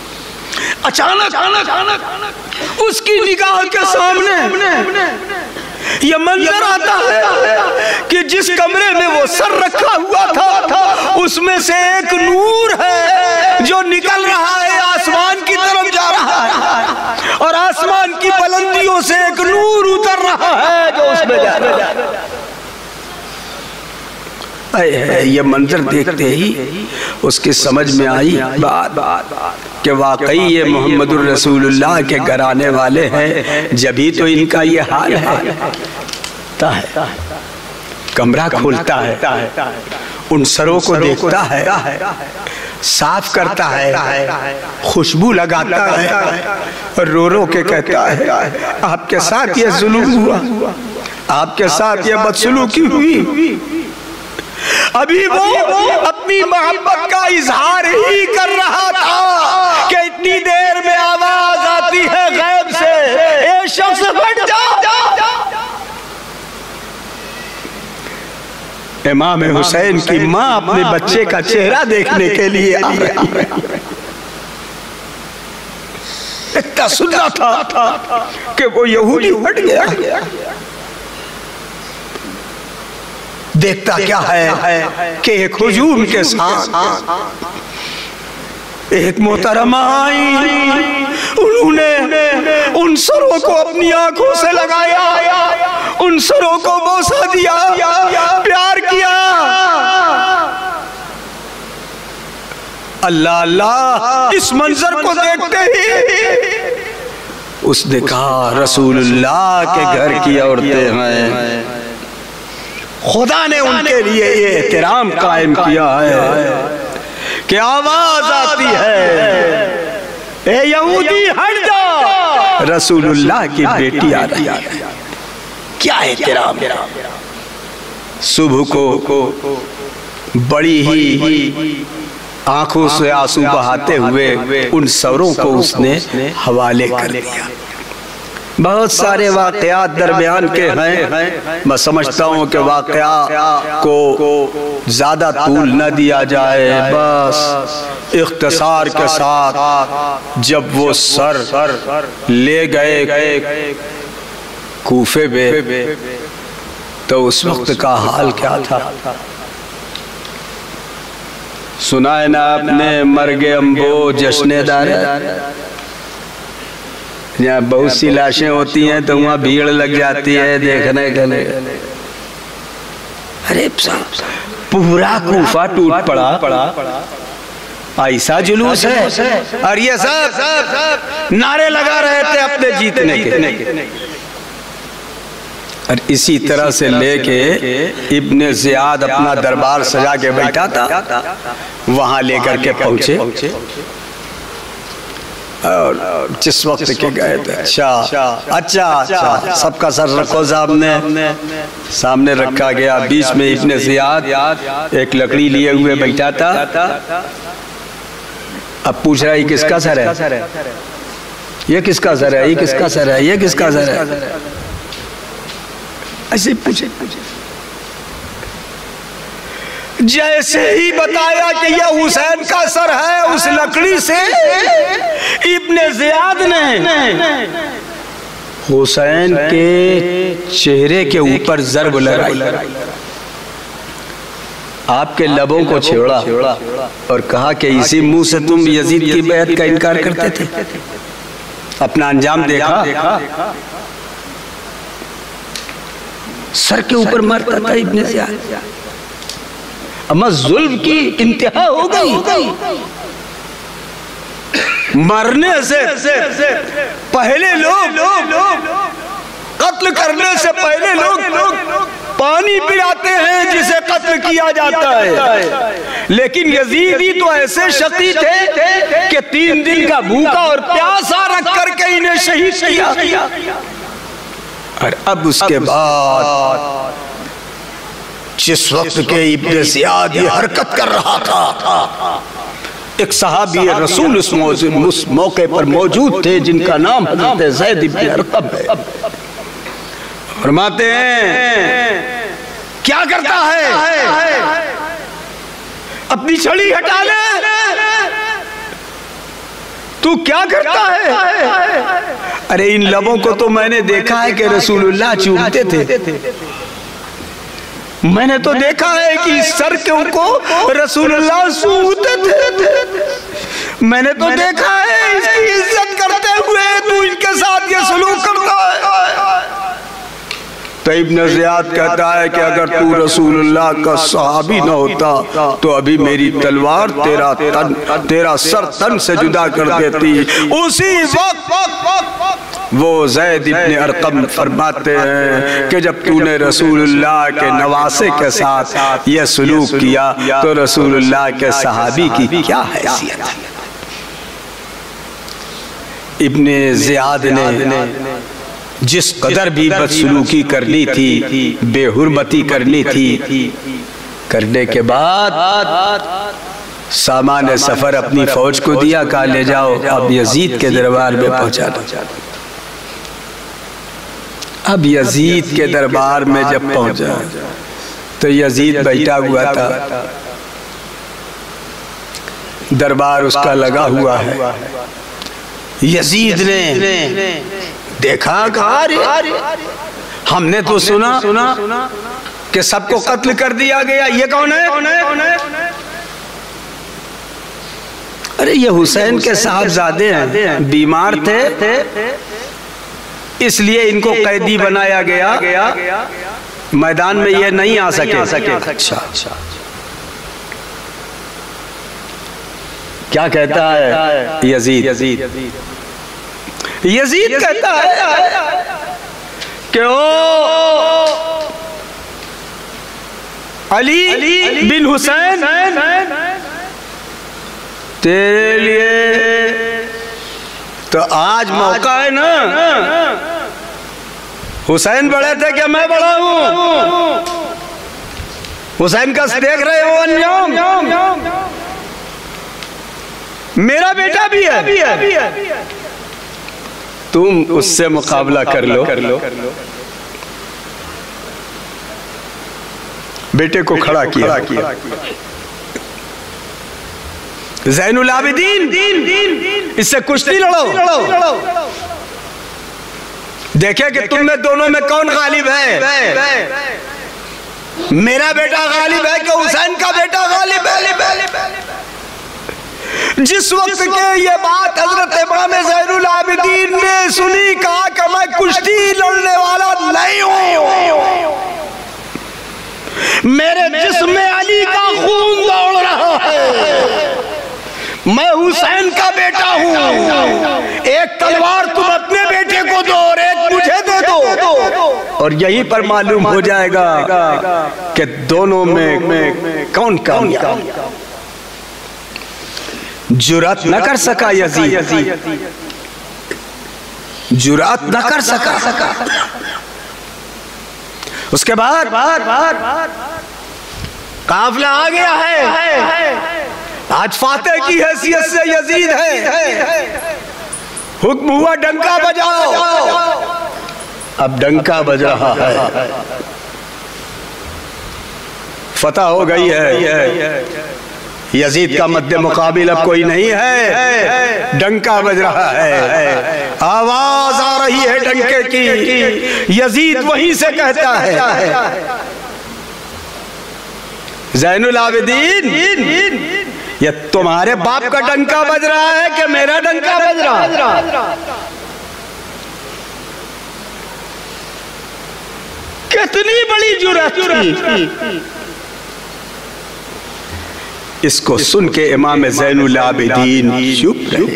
अचानक उसकी निगाह के सामने ये मंजर आता है कि जिस कमरे में वो सर रखा हुआ था उसमें से एक नूर है जो निकल रहा है, आसमान की तरफ जा रहा है, और आसमान की बुलंदियों से एक नूर उतर रहा है जो उसमें जा रहा है। ये मंजर देखते ही उसकी समझ में आई बात कि वाकई ये मोहम्मदुर रसूलुल्लाह के घराने वाले हैं, जभी तो इनका ये हाल है। कमरा खोलता है, उन सरों को देखता है, साफ करता है, खुशबू लगाता है और रो रो के कहता है आपके साथ ये जुल्म हुआ, आपके साथ ये बदसलूकी हुई। अभी वो अपनी मोहब्बत का इजहार ही कर रहा था कि इतनी देर में आवाज आती है गैब से, ए शख्स हट जा। इमाम हुसैन की माँ अपने बच्चे का चेहरा देखने के लिए आ रही है। इतना सुना था कि वो यहूदी हट गया। देखता क्या है कि एक हुजूम के साथ एक मोहतरमा आई, उन्होंने उन सरों को अपनी आंखों से लगाया, उन सरों को बोसा दिया, प्यार किया। अल्लाह अल्लाह, इस मंजर को देखते ही उसने कहा रसूलुल्लाह के घर की औरतें हैं, खुदा ने उनके लिए ये एहतराम कायम किया है कि आवाज आती है ए यहूदी हट जा, रसूलुल्लाह की बेटी आ रही है। क्या एहतराम। सुबह को बड़ी ही आंखों से आंसू बहाते हुए उन सरों को उसने हवाले कर दिया। बहुत सारे वाकयात दरमियान के हैं, मैं समझता हूँ कि वाकया को ज्यादा तूल न दिया जाए, बस इख्तिसार के साथ जब वो सर ले गए कूफे में तो उस वक्त का हाल क्या था सुना है ना आपने, मर्गे अम्बो जश्नेदार। यहाँ बहुत सी लाशें होती हैं तो वहाँ भीड़ लग जाती है देखने के लिए। अरे पूरा कूफा टूट पड़ा, ऐसा जुलूस है। और ये सब नारे लगा रहे थे अपने जीतने के। और इसी तरह से लेके इब्ने ज़ियाद अपना दरबार सजा के बैठा था, वहां लेकर के पहुंचे और जिस वक्त के गए थे, अच्छा अच्छा अच्छा सबका सर रखो सामने, सामने रखा गया। बीच में इब्ने ज़ियाद एक लकड़ी लिए हुए बैठा था। अब पूछ रहा है किसका सर है, ये किसका सर है, ये किसका सर है, ये किसका सर है, ऐसे पूछे पूछे। जैसे ही बताया कि यह हुसैन का सर है, उस लकड़ी से इब्ने ज़ियाद ने हुसैन के चेहरे के ऊपर ज़र्ब लगाई, आपके लबों को छेड़ा और कहा कि इसी मुंह से तुम यजीद की बैत का इनकार करते थे। अपना अंजाम देखा, सर के ऊपर मारता था इब्ने ज़ियाद। अम्मा जुल्म की इंतहा हो गई। मरने से पहले लोग, कत्ल करने से पहले लोग पानी पिलाते हैं जिसे कत्ल किया जाता है, लेकिन यजीदी तो ऐसे शकी थे कि तीन दिन का भूखा और प्यासा रख करके इन्हें शहीद किया। और अब उसके बाद जिस वक्त के इब्ने ज़ियाद ये हरकत कर रहा था, एक सहाबी रसूल उस उस मौके पर मौजूद थे जिनका नाम हज़रत ज़ैद इब्ने अरक़म है। फरमाते हैं क्या करता है, अपनी छड़ी हटा ले, तू क्या करता है। अरे इन लबों को तो मैंने देखा है कि रसूलुल्लाह चूमते थे, मैंने तो देखा है कि सर के उनको रसूलुल्लाह सूंघते थे, मैंने तो देखा है इसकी इज्जत करते हुए तू इनके साथ ये सलूक करता है। तो इब्ने ज़ियाद कहता है कि अगर तू रसूलुल्लाह का सहाबी न होता तो अभी मेरी तलवार तेरा तन, तेरा सर तन से जुदा कर देती। उसी वक्त वो ज़ैद इब्ने अरक़म फरमाते हैं कि जब तूने रसूलुल्लाह के नवासे के साथ यह सलूक किया तो रसूलुल्लाह के सहाबी की क्या हैसियत है। इब्ने ज़ियाद ने जिस कदर भी बदसलूकी करनी थी, बेहुरमती करनी थी, करने के बाद सामान सफर अपनी फौज को दिया, कहा ले जाओ अब यजीद के दरबार में पहुंचा दो। अब यजीद के दरबार में जब पहुंचा तो यजीद बैठा हुआ था, दरबार उसका लगा हुआ है। यजीद ने देखा, कहा हमने तो सुना कि सबको कत्ल कर दिया गया, ये कौन है? अरे ये हुसैन के साहबजादे हैं, बीमार थे इसलिए इनको कैदी बनाया गया, मैदान में ये नहीं आ सके। अच्छा अच्छा क्या कहता है यजीद? यजीद कहता है कि ओ अली बिन हुसैन, तेरे लिए तो आज मौका है ना। हुसैन बड़े थे क्या मैं बड़ा हूं? हुसैन का देख रहे हो अंजाम, मेरा बेटा भी है, तुम उससे मुकाबला कर लो, कर लो। बेटे को खड़ा किया, ज़ैनुल आबिदीन इससे कुश्ती लड़ो, देखे कि तुम में दोनों में कौन गालिब है। मेरा बेटा गालिब है कि हुसैन का बेटा गालिब है। जिस वक्त के ये बात हजरत इमाम ज़ैनुल आबिदीन ने सुनी, कहा कि मैं कुश्ती लड़ने वाला नहीं हूं, मेरे जिस्म में अली का खून दौड़ रहा है, मैं हुसैन का बेटा हूं। एक तलवार तुम अपने बेटे को दो और एक मुझे दे दो, और यहीं पर मालूम हो जाएगा कि दोनों में कौन कामयाब। जुरात न कर सका यजीद, जुरात न कर सका। उसके बाद काफिला आ गया है, आज फातेह की हैसियत से यजीद है, हुक्म हुआ डंका बजाओ। अब डंका बज रहा है, फतह हो गई है, यजीद का मद्दे मुकाबिल अब कोई नहीं है, डंका बज रहा है, आवाज आ रही है डंके की। यजीद वहीं से कहता है, ज़ैनुल आबिदीन, ये तुम्हारे बाप का डंका बज रहा है कि मेरा डंका बज रहा है? कितनी बड़ी जुर्रत थी। इसको सुन के इमाम ज़ैनुल आबिदीन चुप रहे,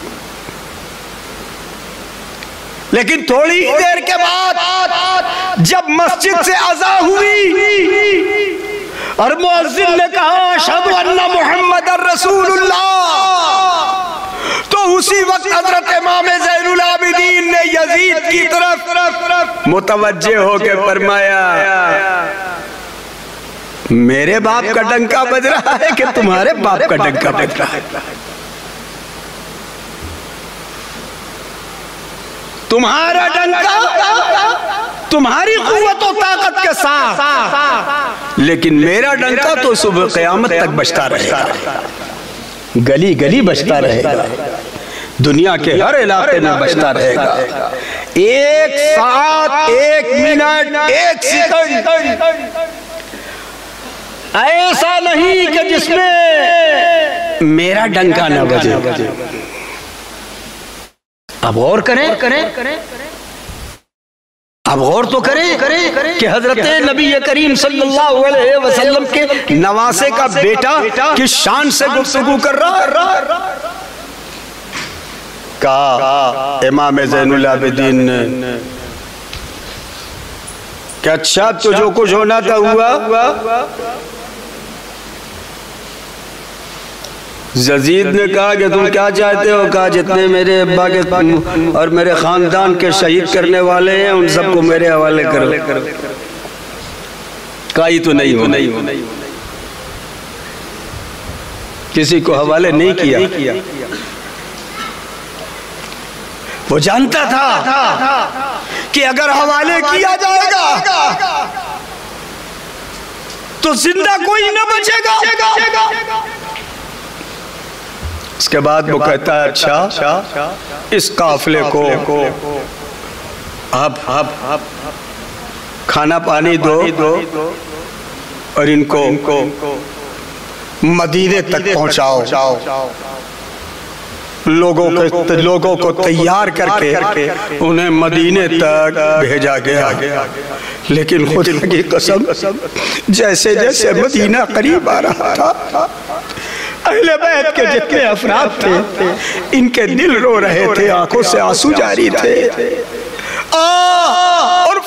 लेकिन थोड़ी देर के बाद जब मस्जिद से अज़ा हुई और मुअज्जिन ने कहा अशहदु अन्ना मुहम्मदर रसूलुल्लाह, तो उसी वक्त हजरत इमाम ज़ैनुल आबिदीन ने यजीद की तरफ मुतवज्जे होकर फरमाया, मेरे बाप का डंका बज रहा है कि तुम्हारे बाप का डंका बज रहा है? तुम्हारा डंका तुम्हारी कुव्वत और ताकत के साथ, लेकिन मेरा डंका तो सुबह क़यामत तक बजता रहेगा, गली गली बजता रहेगा, दुनिया के हर इलाके में बजता रहेगा। एक साथ, एक मिनट, एक सेकंड ऐसा नहीं कि जिसमें मेरा डंका न बजे। अब और करें करें अब और तो करें करें कि हजरत नबी करीम सल्लल्लाहु अलैहि वसल्लम के नवासे का बेटा किस शान से गुफ्तगू कर रहा। कहा इमाम ज़ैनुल आबिदीन ने कि अच्छा तो जो कुछ होना था हुआ। यजीद ने कहा कि तुम क्या चाहते हो? कहा जितने मेरे अब्बा के और मेरे खानदान के शहीद करने वाले हैं उन सबको मेरे हवाले करो। कहा ही तो नहीं हो, नहीं हो, किसी को हवाले नहीं किया। वो जानता था कि अगर हवाले किया जाएगा तो जिंदा कोई न बचेगा। इसके बाद वो कहता है अच्छा इस काफिले को आप आप खाना पानी दो और इनको मदीने तक पहुंचाओ। लोगों के लोगों को तैयार करके उन्हें मदीने तक भेजा गया। लेकिन खुदा की कसम जैसे जैसे मदीना करीब आ रहा था अहले बैत के जितने अफराद थे इनके दिल रो रहे थे, आंखों से आंसू जारी थे। आ और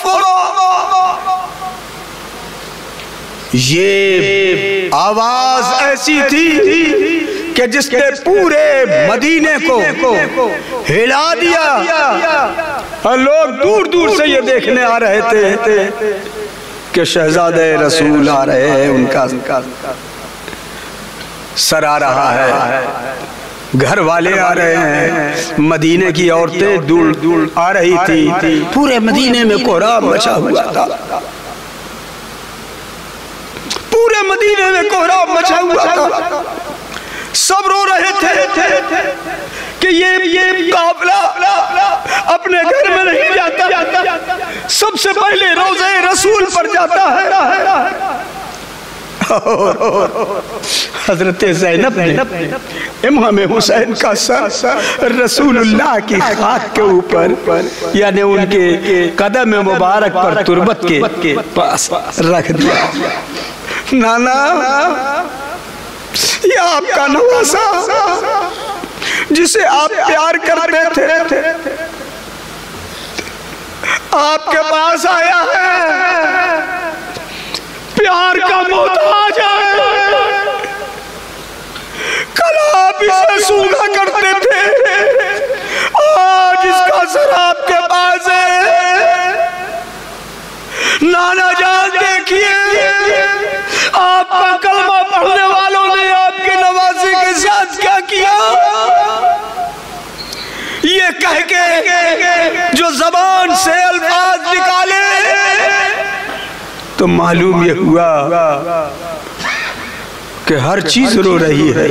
ये आवाज ऐसी थी कि जिसने पूरे मदीने को हिला दिया और लोग दूर दूर से ये देखने आ रहे थे कि शहजादे रसूल आ रहे हैं, उनका सर आ रहा है, घर वाले आ रहे हैं। मदीने की औरतें दूर दूर आ रही थी। पूरे मदीने में कोहराम मचा हुआ था, पूरे मदीने में कोहराम मचा हुआ था। सब रो रहे थे कि ये ये काफिला अपने घर में नहीं जाता, सबसे पहले रोज़े रसूल पर जाता है। हजरत ज़ैनब ने इमाम हुसैन का सर रसूलुल्लाह की खाक के ऊपर यानी उनके कदम मुबारक पर तुरबत के पास रख दिया। नाना ये आपका नवासा जिसे आप प्यार करते थे आपके पास आया है, प्यार का मोहताज है। कल आप इसे सूंघा करते थे, आज इसका सर आपके पास है। नाना जान देखिए, आपका कलमा पढ़ने वालों ने आपके नवासे के साथ क्या किया। ये कह के जो जबान से अल्फाज निकाले तो मालूम ये हुआ कि हर चीज रो रही है।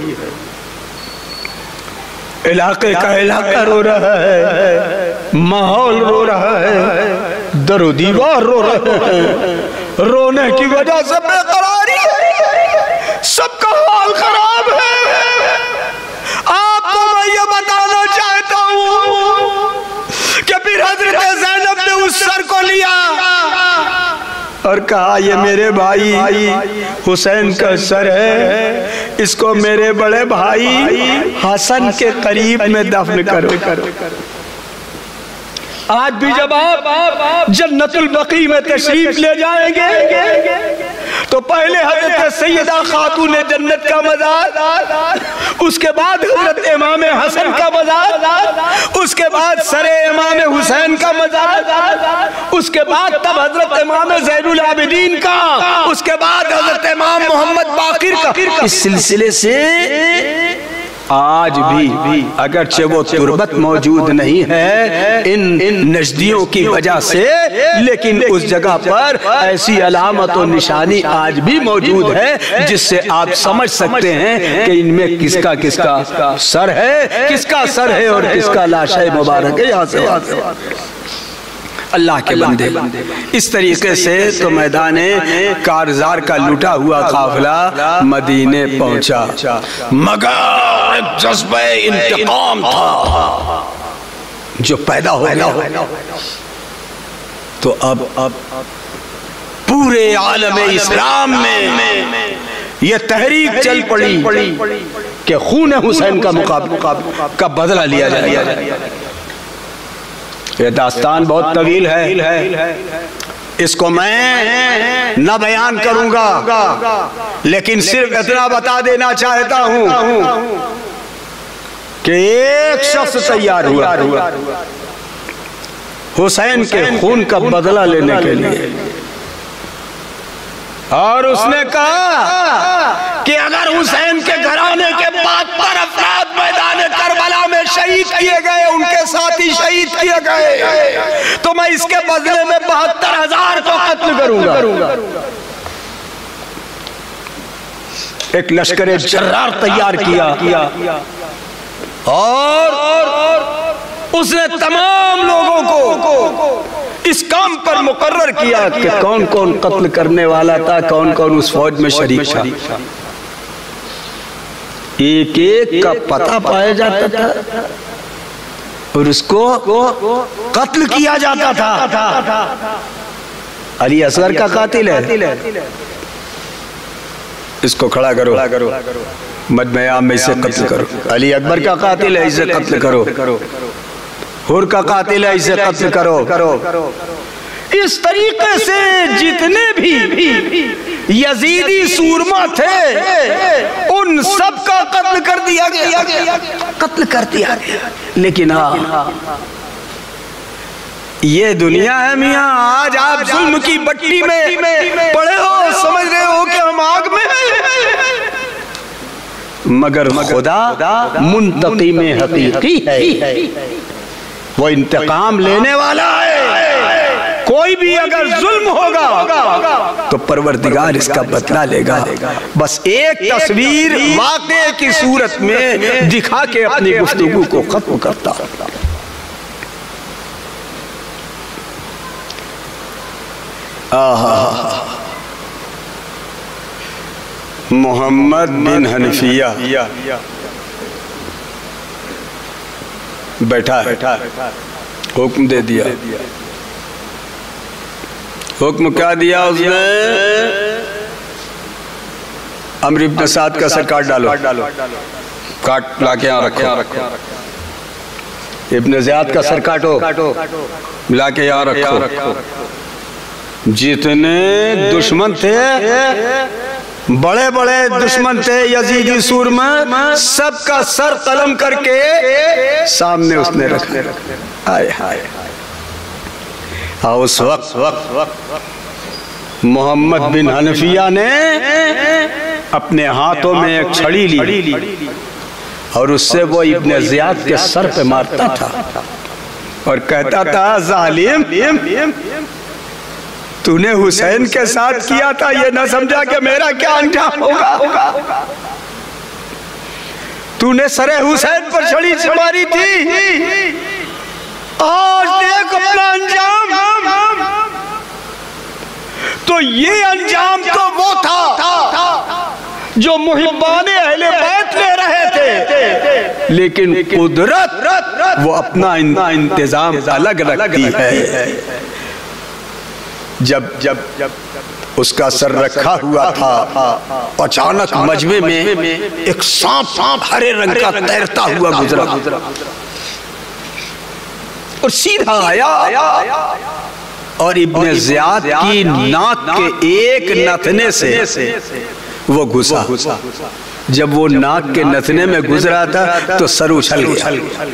इलाके का इलाका रो रहा है, माहौल रो रहा है, दरो दीवार रो रहे हैं। रोने की वजह से बेकरारी है, सबका हाल खराब है। आपको मैं ये बताना चाहता हूँ कि फिर हजरत ज़ैनब ने उस सर को लिया और कहा ये मेरे भाई हुसैन का सर है, इसको मेरे बड़े भाई हसन के करीब में दफन करो। आज भी जब आप जन्नतुल बकी में तशरीफ ले जाएंगे तो पहले हजरत सैयदा खातून जन्नत का मज़ार, उसके बाद हजरत इमाम हसन का मज़ार, उसके बाद सरे इमाम हुसैन का मज़ार, उसके बाद तब हजरत इमाम ज़ैनुल आबिदीन का, उसके बाद हजरत इमाम मोहम्मद बाकिर का। इस सिलसिले से आज भी अगरचे वो तुरबत मौजूद नहीं है इन नजदियों की वजह से, लेकिन उस जगह पर ऐसी अलामत और निशानी आज भी मौजूद है जिससे आप समझ सकते हैं कि इनमें किसका किसका सर है, किसका सर है और किसका लाशे मुबारक है। यहाँ से अल्लाह के बंदे, इस तरीके से तो मैदाने कारजार का लुटा हुआ काफिला मदीने पहुंचा, मगर एक जज्बे इंतकाम था जो पैदा हो गया। तो अब अब पूरे आलम इस्लाम में यह तहरीक चल पड़ी कि खून हुसैन का मुकाबला का बदला लिया जाए। ये दास्तान बहुत तवील है, इसको मैं न बयान करूंगा, लेकिन सिर्फ इतना बता देना चाहता हूं कि एक शख्स तैयार हुआ हुसैन के खून का बदला लेने के लिए, और उसने कहा कि अगर हुसैन के घराने के बहत्तर अफराद मैदान करबला में शहीद किए गए, उनके साथी शहीद किए गए, तो मैं इसके बदले में बहत्तर हजार को कत्ल करूंगा। एक लश्कर जर्रार तैयार किया और उसने तमाम लोगों को इस काम पर मुकर्रर किया कि कौन कौन कत्ल करने वाला था, कौन कौन उस फौज में शरीक था। एक एक का पता पाया जाता था और उसको कत्ल किया जाता था। अली असगर का कातिल है, इसको खड़ा करो, मजमे-ए-आम में इसे कत्ल करो। अली अकबर का कातिल है, इसे कत्ल करो। हुर का कातिल है, इसे कत्ल करो। इस तरीके से जितने भी यजीदी सूरमा थे उन सब का कत्ल कर दिया गया, कत्ल कर दिया गया। लेकिन हाँ, ये दुनिया है मियाँ, आज आप जुल्म की भट्टी में पड़े हो, समझ रहे हो कि हम आग में हैं, मगर खुदा मुंतकीम हकीकी है, वो इंतकाम लेने वाला है। कोई भी अगर जुल्म होगा तो परवरदिगार इसका बदला लेगा। बस एक तस्वीर वाक़े की सूरत में दिखा के अपनी गुफ्तगू को खत्म करता। आहा, मोहम्मद बिन हनफिया बैठा है, हुक्म दे दिया। हुक्म क्या दिया उसने? अम्र इब्न साद का सर काट डालो, काट ला के यहाँ रखो। इब्न ज़ियाद का सर काटो, ला के यहाँ रखो। जितने दुश्मन थे बड़े बड़े दुश्मन थे यजीदी सूरमा, सबका सर कलम करके सामने उसने रखा। हाय हाय। उस वक्त वक्त मोहम्मद बिन हनफिया ने अपने हाथों में एक छड़ी ली और उससे वो इब्ने ज़ियाद के सर पे मारता था और कहता था, जालिम, तूने हुसैन के साथ किया था, ये न समझा कि मेरा क्या अंजाम होगा। तूने सरे हुसैन पर छड़ी से मारी थी, आज देख अपना अंजाम। तो ये अंजाम तो वो था जो मुहिब्बाने अहले बैत ले रहे थे, लेकिन कुदरत वो अपना इंतजाम अलग रखती है। जब जब जब उसका सर रखा हुआ था, अचानक मजमे में एक सांप सांप हरे रंग का तैरता हुआ गुजरा और सीधा आया और इब्ने ज़ियाद की नाक के एक नथने से वो घुसा। जब वो नाक के नथने में गुजरा था तो सर उछल गया,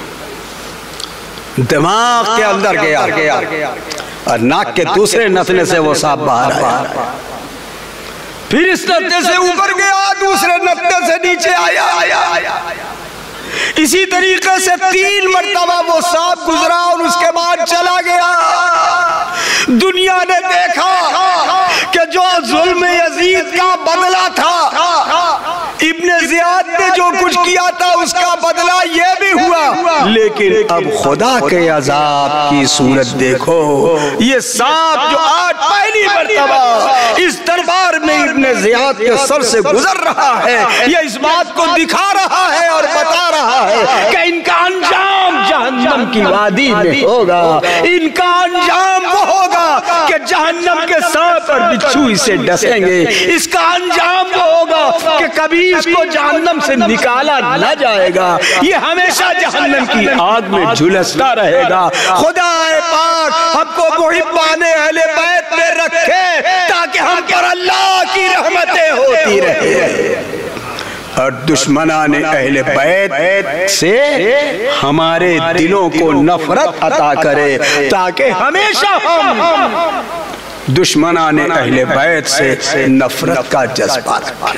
दिमाग के अंदर गया और नाक के दूसरे नथने से वो सांप बाहर आया। फिर इस नथने से ऊपर गया, दूसरे नथने से नीचे आया आया इसी तरीके से तीन मर्तबा वो सांप गुजरा और उसके बाद चला गया। दुनिया ने देखा कि जो जुल्म यजीद का बदला था, इब्ने ज़ियाद ने जो कुछ किया था उसका बदला ये भी हुआ, लेकिन अब खुदा के अजाब की सूरत देखो। ये सांप जो आज पहली मर्तबा इस दरबार में इब्ने ज़ियाद के सर से गुजर रहा है, ये इस बात को दिखा रहा है और बता रहा है कि इनका अंजाम जहन्नम की वादी में होगा। इनका अंजाम वो होगा कि जहन्नम के सांप और बिच्छू इसे डसेंगे। इसका अंजाम वो होगा कि कभी इसको जहन्नम से निकाला न जाएगा, ये हमेशा जहन्नम की आग में झुलसता रहेगा। खुदा पाक हमको मुहिब्बाने अहले बैत में रखे ताकि हम पर अल्लाह की रहमतें होती रहे और दुश्मनाने अहले बैत से हमारे दिलों को नफरत अता करे ताकि हमेशा हम दुश्मनाने अहले बैत से नफरत का जज्बा रखें।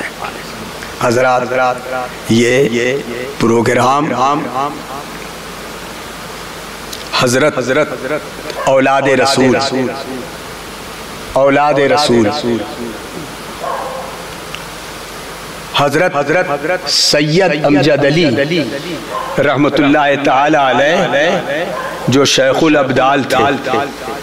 हजरात, ये प्रोग्राम हजरत हजरत औलाद रसूल औलाद रसूल हजरत हजरत सैयद अमजद अली रहमतुल्लाह ताला अलैह जो शेखुल अब्दाल थे,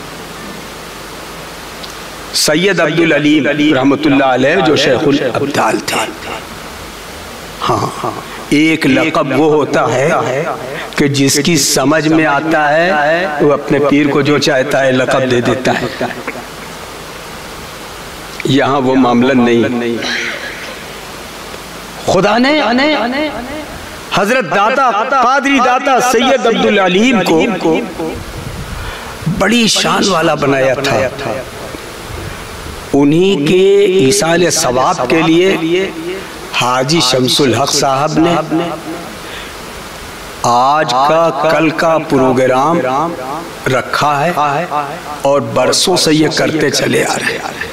सैयद अब्दुल अलीम रहमतुल्लाह अलैह जो शेखुल अब्दाल थे। हाँ, एक लक़ब वो होता है कि जिसकी समझ में आता है वो अपने पीर को जो चाहता है लक़ब दे देता है। यहाँ वो मामला नहीं। खुदा ने हजरत दाता कादरी दाता सैयद अब्दुल अलीम को बड़ी शान वाला बनाया था। उन्हीं के इसाले सवाब के लिए हाजी शमसुल हक साहब ने आज का कल का प्रोग्राम रखा है और बरसों से ये करते चले आ रहे हैं।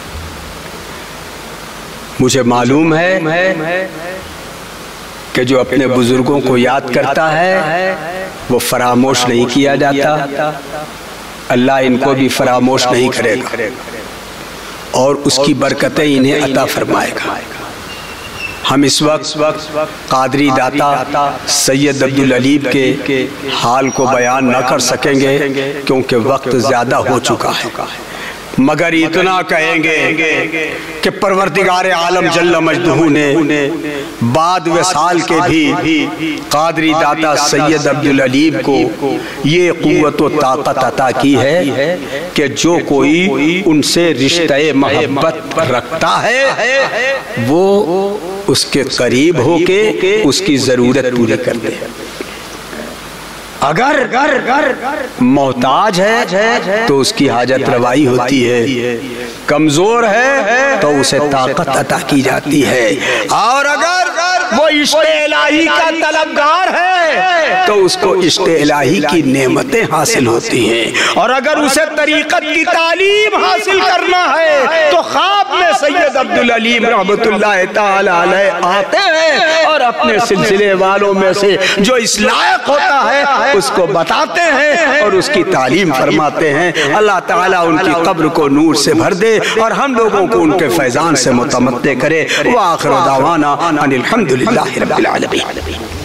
मुझे मालूम है कि जो अपने बुजुर्गों को याद करता है वो फरामोश नहीं किया जाता। अल्लाह इनको भी फरामोश नहीं करेगा और उसकी बरकतें इन्हें अता फरमाएगा। हम इस वक्त कादरी दाता सैयद अब्दुल अलीम के हाल को बयान न कर सकेंगे क्योंकि वक्त ज़्यादा हो चुका है, मगर इतना कहेंगे कि परवरदिगार आलम जल्ल मजदहू ने बाद वसाल के भी कादरी दाता सैयद अब्दुल अलीम को ये क़ुव्वत व ताकत अता की है कि जो कोई उनसे रिश्ते मोहब्बत रखता है वो उसके करीब होके उसकी ज़रूरत पूरी करते हैं। अगर मोहताज है तो उसकी हाजत रवाई होती है, कमजोर है तो उसे ताकत अता की जाती है, और अगर वो इश्क़ इलाही का तलबगार है तो उसको इश्क़ इलाही की नेमतें हासिल होती हैं। और अगर उसे तरीक़त की तालीम हासिल करना है तो ख्वाब में सैयद अब्दुल अलीम रहमतुल्लाह ताला अलैह आते हैं और अपने सिलसिले वालों में से जो इस लायक होता है उसको बताते हैं और उसकी तालीम फरमाते हैं। अल्लाह ताला उनकी कब्र को नूर से भर दे और हम लोगों को उनके फैजान से मुतमत्ते करे। व आखिर दावाना अनिल हम्दुलिल्लाहि रब्बिल आलमीन।